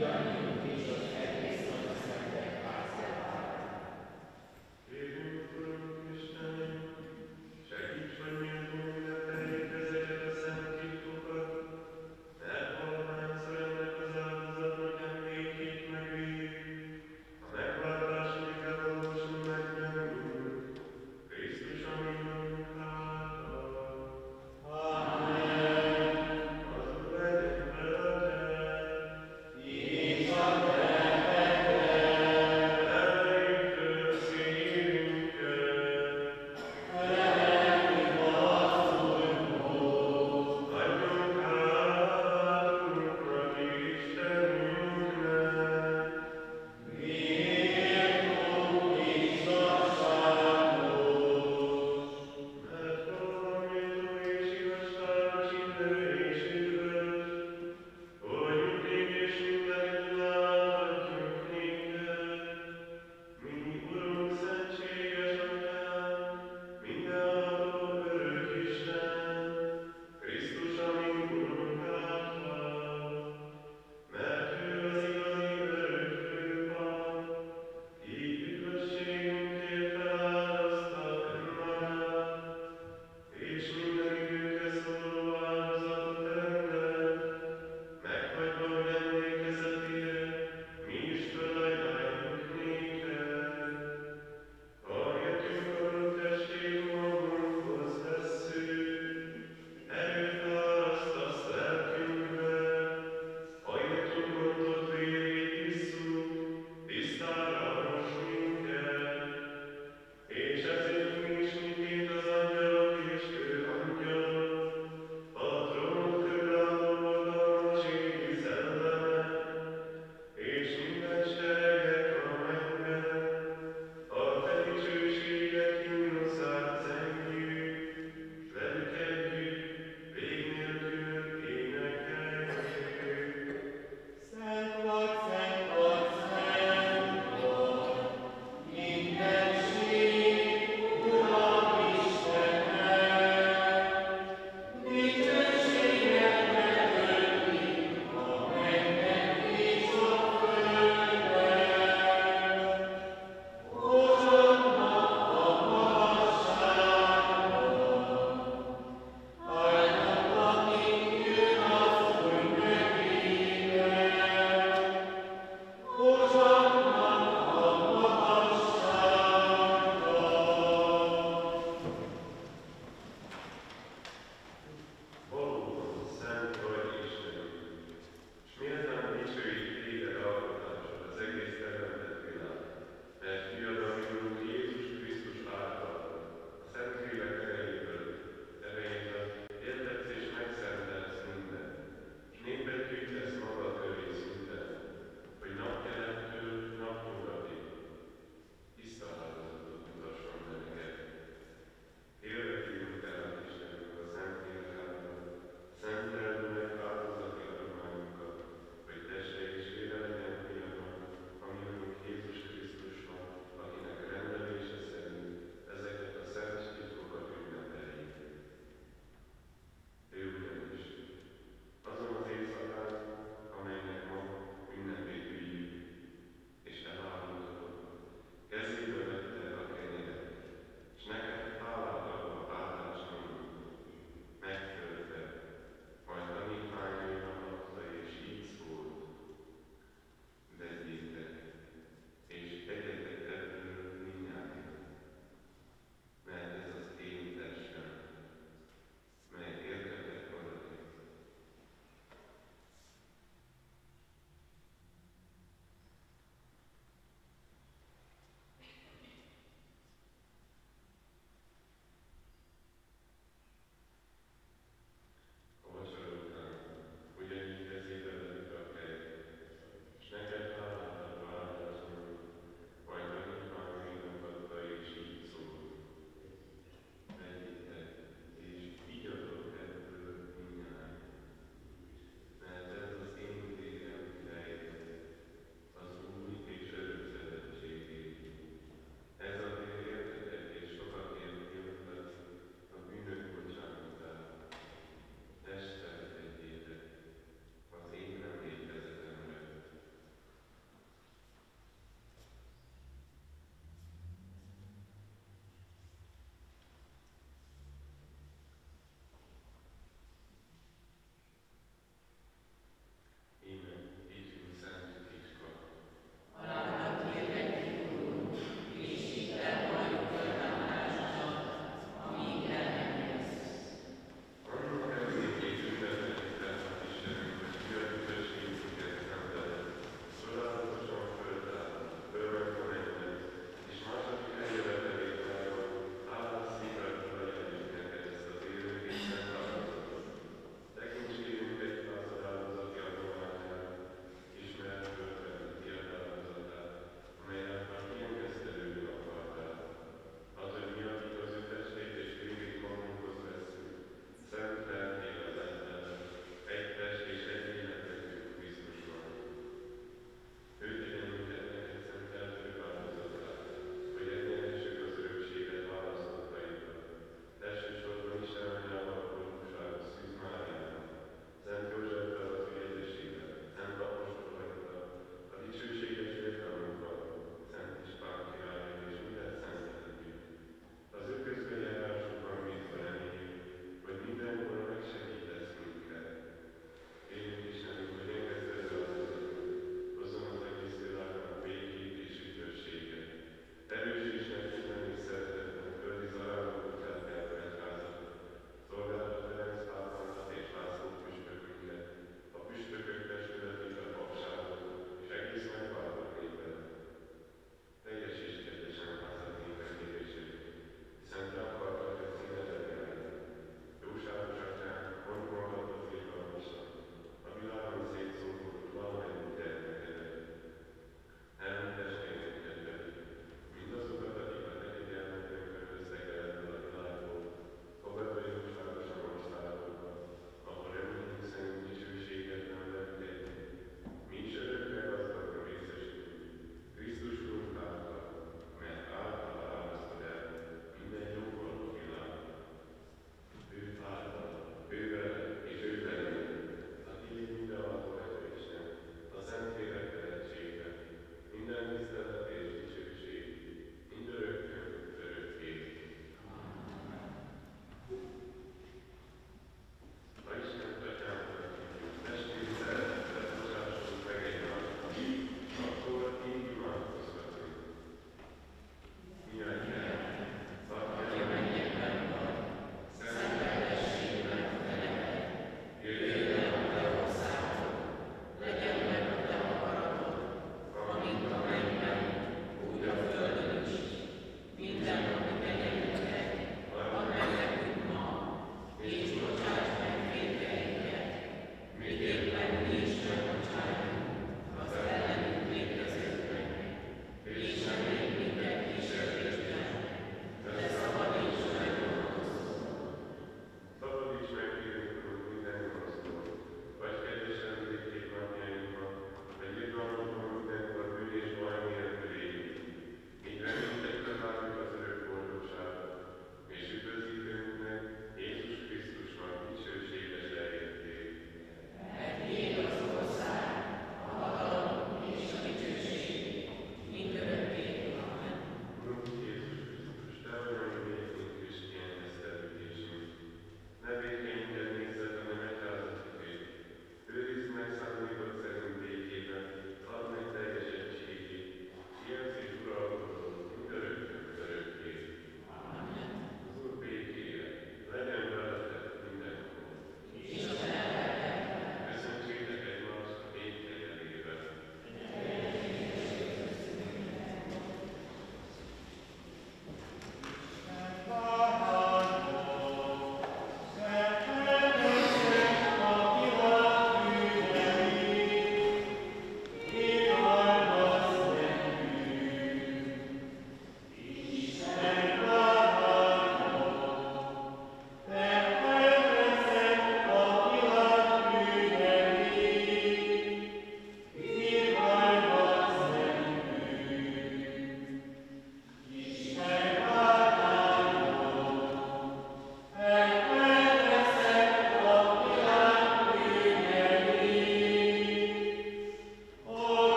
Amen.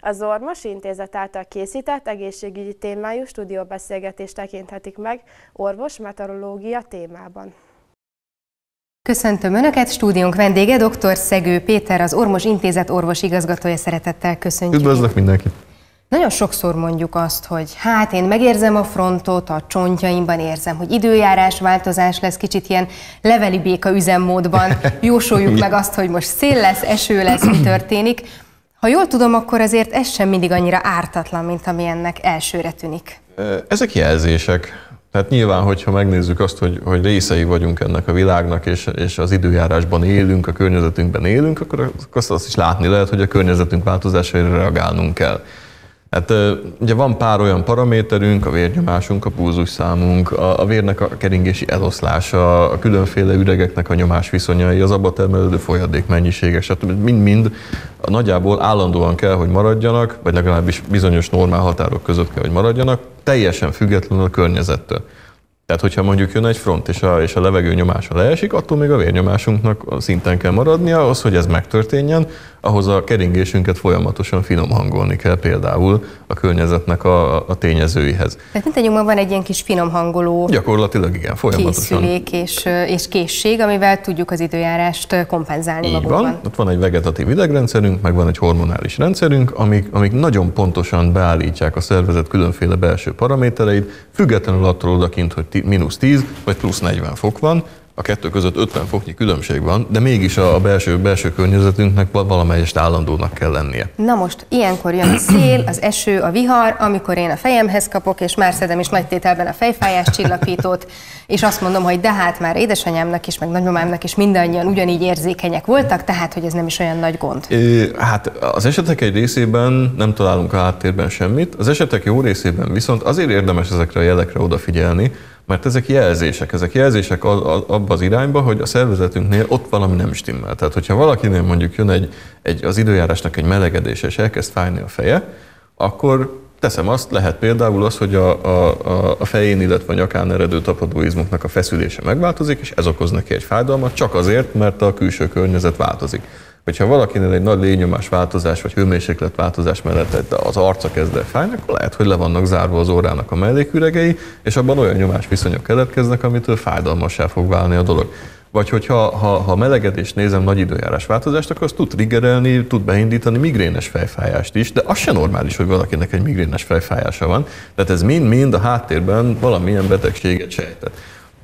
Az Ormos Intézet által készített egészségügyi témájú stúdióbeszélgetést tekinthetik meg orvos-meteorológia témában. Köszöntöm Önöket, stúdiónk vendége dr. Szegő Péter, az Ormos Intézet orvosigazgatója, szeretettel köszöntjük. Üdvözlök mindenkit! Nagyon sokszor mondjuk azt, hogy hát én megérzem a frontot, a csontjaimban érzem, hogy időjárás változás lesz, kicsit ilyen leveli béka üzemmódban, jósoljuk meg azt, hogy most szél lesz, eső lesz, mi történik. Ha jól tudom, akkor azért ez sem mindig annyira ártatlan, mint ami ennek elsőre tűnik. Ezek jelzések. Tehát nyilván, hogyha megnézzük azt, hogy, hogy részei vagyunk ennek a világnak, és, és az időjárásban élünk, a környezetünkben élünk, akkor azt, azt is látni lehet, hogy a környezetünk változásaira reagálnunk kell. Hát ugye van pár olyan paraméterünk, a vérnyomásunk, a pulzusszámunk, a, a vérnek a keringési eloszlása, a különféle üregeknek a nyomás viszonyai, az abba termelődő folyadék mennyiségek, stb. Mind-mind nagyjából állandóan kell, hogy maradjanak, vagy legalábbis bizonyos normál határok között kell, hogy maradjanak, teljesen függetlenül a környezettől. Tehát, hogyha mondjuk jön egy front, és a, és a levegő nyomása leesik, attól még a vérnyomásunknak a szinten kell maradnia, ahhoz, hogy ez megtörténjen, ahhoz a keringésünket folyamatosan finom hangolni kell például a környezetnek a, a tényezőihez. Tehát mindannyiunkban van egy ilyen kis finom hangoló Gyakorlatilag igen, folyamatosan. készülék és, és készség, amivel tudjuk az időjárást kompenzálni Így magunkban. van, ott van egy vegetatív idegrendszerünk, meg van egy hormonális rendszerünk, amik, amik nagyon pontosan beállítják a szervezet különféle belső paramétereit, függetlenül attól odakint, hogy mínusz tíz vagy plusz negyven fok van, a kettő között ötven foknyi különbség van, de mégis a belső, belső környezetünknek valamelyest állandónak kell lennie. Na most, ilyenkor jön a szél, az eső, a vihar, amikor én a fejemhez kapok, és már szedem is nagy tételben a fejfájás csillapítót, és azt mondom, hogy de hát már édesanyámnak is, meg nagymamámnak is mindannyian ugyanígy érzékenyek voltak, tehát hogy ez nem is olyan nagy gond. Hát az esetek egy részében nem találunk a háttérben semmit, az esetek jó részében viszont azért érdemes ezekre a jelekre odafigyelni, mert ezek jelzések, ezek jelzések abba az irányba, hogy a szervezetünknél ott valami nem stimmel. Tehát, hogyha valakinél mondjuk jön egy, egy, az időjárásnak egy melegedése, és elkezd fájni a feje, akkor teszem azt, lehet például az, hogy a, a, a fején, illetve a nyakán eredő tapadóizmoknak a feszülése megváltozik, és ez okoz neki egy fájdalmat, csak azért, mert a külső környezet változik. Hogyha valakinél egy nagy légnyomás változás vagy hőmérséklet változás mellett az arca kezd el fájni, akkor lehet, hogy le vannak zárva az órának a melléküregei, és abban olyan nyomásviszonyok keletkeznek, amitől fájdalmassá fog válni a dolog. Vagy hogyha ha, ha melegedést nézem, nagy időjárás változást, akkor az tud triggerelni, tud beindítani migrénes fejfájást is, de az se normális, hogy valakinek egy migrénes fejfájása van. Tehát ez mind-mind a háttérben valamilyen betegséget sejtett.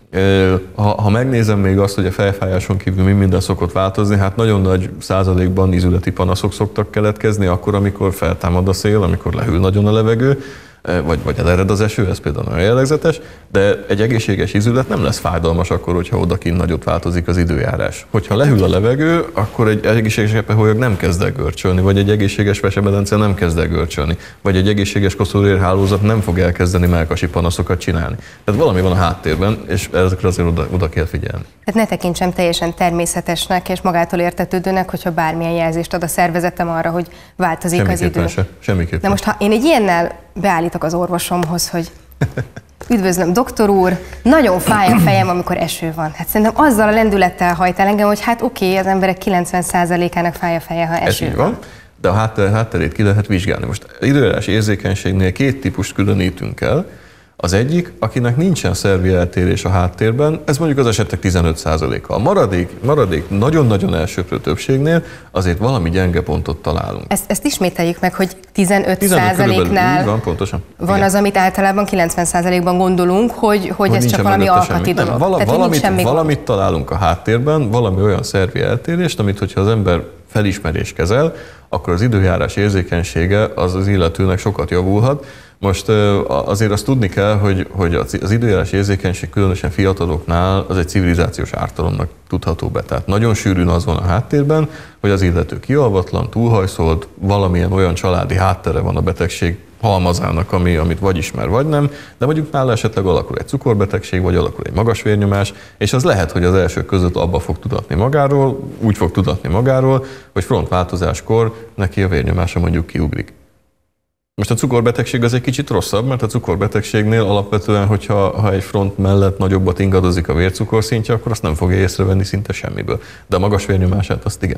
Ha, ha megnézem még azt, hogy a fejfájáson kívül mi minden szokott változni, hát nagyon nagy százalékban ízületi panaszok szoktak keletkezni, akkor, amikor feltámad a szél, amikor lehűl nagyon a levegő, vagy, vagy elered az eső, ez például nagyon jellegzetes, de egy egészséges ízület nem lesz fájdalmas akkor, hogyha odakint nagyot változik az időjárás. Hogyha lehűl a levegő, akkor egy egészséges epeholyag nem kezd el görcsölni, vagy egy egészséges vesemedence nem kezd el görcsölni, vagy egy egészséges koszorúérhálózat nem fog elkezdeni mellkasi panaszokat csinálni. Tehát valami van a háttérben, és ezekre azért oda, oda kell figyelni. Tehát ne tekintsem teljesen természetesnek és magától értetődőnek, hogyha bármilyen jelzést ad a szervezetem arra, hogy változik Semmiképpen az idő. Se. Semmiképpen. De most, ha én egy ilyennel beállítok az orvosomhoz, hogy üdvözlöm, doktor úr, nagyon fáj a fejem, amikor eső van. Hát szerintem azzal a lendülettel hajt el engem, hogy hát oké, okay, az emberek kilencven százalékának fáj a feje, ha eső Ez így van. van, de a hátter, hátterét ki lehet vizsgálni. Most időjárás érzékenységnél két típust különítünk el. Az egyik, akinek nincsen szervi eltérés a háttérben, ez mondjuk az esetek tizenöt százaléka. A maradék, maradék nagyon-nagyon elsöprő többségnél azért valami gyenge pontot találunk. Ezt, ezt ismételjük meg, hogy tizenöt tizenöt százaléknál van, pontosan. van Igen. az, amit általában kilencven százalékban gondolunk, hogy, hogy, hogy ez csak valami alkati dolog. Nem, vala, Tehát, valamit, semmi valamit találunk a háttérben, valami olyan szervi eltérést, amit hogyha az ember felismerés kezel, akkor az időjárás érzékenysége az az illetőnek sokat javulhat. Most azért azt tudni kell, hogy, hogy az időjárás érzékenység különösen fiataloknál az egy civilizációs ártalomnak tudható be. Tehát nagyon sűrűn az van a háttérben, hogy az illető kialvatlan, túlhajszolt, valamilyen olyan családi háttere van a betegség halmazának, ami, amit vagy ismer, vagy nem, de mondjuk nála esetleg alakul egy cukorbetegség, vagy alakul egy magas vérnyomás, és az lehet, hogy az elsők között abba fog tudatni magáról, úgy fog tudatni magáról, hogy frontváltozáskor neki a vérnyomása mondjuk kiugrik. Most a cukorbetegség az egy kicsit rosszabb, mert a cukorbetegségnél alapvetően, hogyha ha egy front mellett nagyobbat ingadozik a vércukorszintje, akkor azt nem fogja észrevenni szinte semmiből. De a magas vérnyomását azt igen.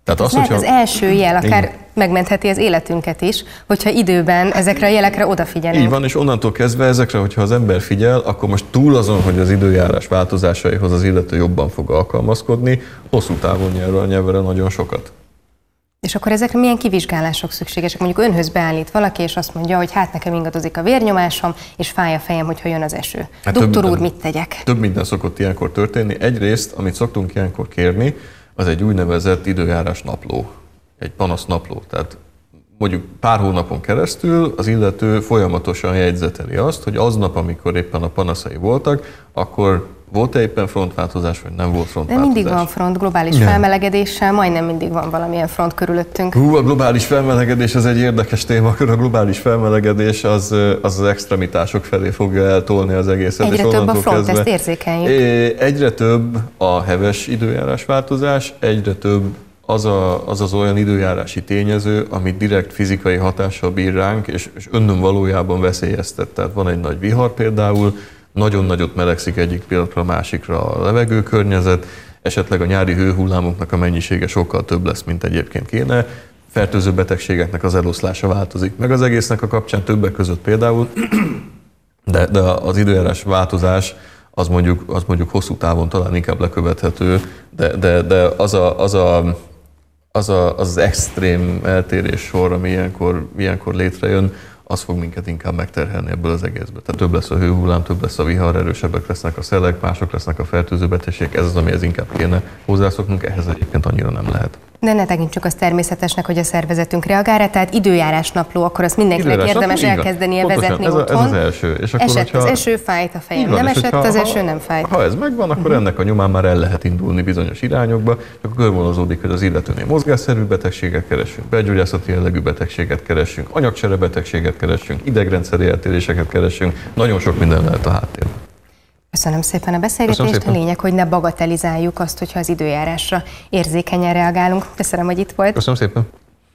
Tehát az, az, lehet hogyha... az első jel, akár Igen. megmentheti az életünket is, hogyha időben ezekre a jelekre odafigyelünk. Így van, és onnantól kezdve ezekre, hogyha az ember figyel, akkor most túl azon, hogy az időjárás változásaihoz az illető jobban fog alkalmazkodni, hosszú távon nyer a nyelvere nagyon sokat. És akkor ezekre milyen kivizsgálások szükségesek? Mondjuk önhöz beállít valaki, és azt mondja, hogy hát nekem ingadozik a vérnyomásom, és fáj a fejem, hogyha jön az eső. Hát Doktor úr, mit tegyek? Több minden szokott ilyenkor történni. Egyrészt, amit szoktunk ilyenkor kérni, az egy úgynevezett időjárás napló, egy panasz napló. Tehát mondjuk pár hónapon keresztül az illető folyamatosan jegyzeteli azt, hogy aznap, amikor éppen a panaszai voltak, akkor volt-e éppen frontváltozás, vagy nem volt frontváltozás? De mindig van front, globális Nem. felmelegedéssel, majdnem mindig van valamilyen front körülöttünk. Hú, a globális felmelegedés az egy érdekes témakör. A globális felmelegedés az az, az extremitások felé fogja eltolni az egészet. Egyre és több a front, kezdve, ezt érzékeljük. Egyre több a heves időjárás változás, egyre több az, a, az az olyan időjárási tényező, ami direkt fizikai hatással bír ránk, és, és önnön valójában veszélyeztet. Tehát van egy nagy vihar például, nagyon nagyot melegszik egyik pillanatra a másikra a levegőkörnyezet, esetleg a nyári hőhullámoknak a mennyisége sokkal több lesz, mint egyébként kéne, fertőző betegségeknek az eloszlása változik meg az egésznek a kapcsán, többek között például, de, de az időjárás változás az mondjuk, az mondjuk hosszú távon talán inkább lekövethető, de, de, de az, a, az, a, az, a, az extrém eltérés sor, ami ilyenkor, ilyenkor létrejön, az fog minket inkább megterhelni ebből az egészből. Tehát több lesz a hőhullám, több lesz a vihar, erősebbek lesznek a szelek, mások lesznek a fertőző betegségek, ez az, amihez inkább kéne hozzászoknunk, ehhez egyébként annyira nem lehet. De ne tekintsük azt természetesnek, hogy a szervezetünk reagál rá, tehát időjárás napló, akkor azt mindenkinek Időjárás érdemes napló, elkezdenie pontosan, vezetni ez a, otthon. ez az első. És akkor, esett hogyha... az eső, fájt a fejem. Van, nem esett hogyha, az ha, eső, nem fájt. Ha ez megvan, akkor uh-huh. ennek a nyomán már el lehet indulni bizonyos irányokba, és akkor körvonalazódik, hogy az illetőnél mozgásszerű betegséget keresünk, belgyógyászati jellegű betegséget keresünk, anyagcsere betegséget keresünk, idegrendszeri eltéréseket keresünk, nagyon sok minden lehet a háttérben. Köszönöm szépen a beszélgetést. A lényeg, hogy ne bagatelizáljuk azt, hogyha az időjárásra érzékenyen reagálunk. Köszönöm, hogy itt volt. Köszönöm szépen.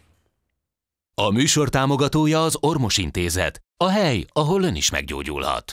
A műsor támogatója az Ormos Intézet, a hely, ahol ön is meggyógyulhat.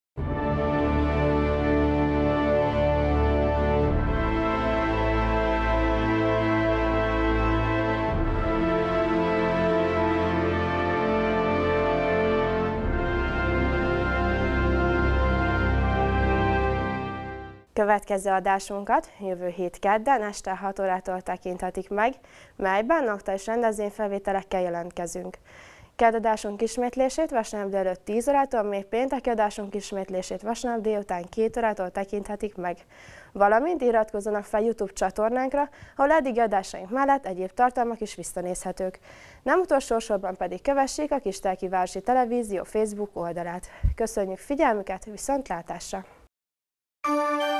Következő adásunkat jövő hét kedden este hat órától tekinthetik meg, melyben aktuális rendezvényfelvételekkel jelentkezünk. Kedadásunk ismétlését vasárnap délelőtt tíz órától, még pénteki adásunk ismétlését vasárnap délután két órától tekinthetik meg. Valamint iratkozzanak fel YouTube csatornánkra, ahol eddigi adásaink mellett egyéb tartalmak is visszanézhetők. Nem utolsó sorban pedig kövessék a Kistelki Városi Televízió Facebook oldalát. Köszönjük figyelmüket, viszontlátásra!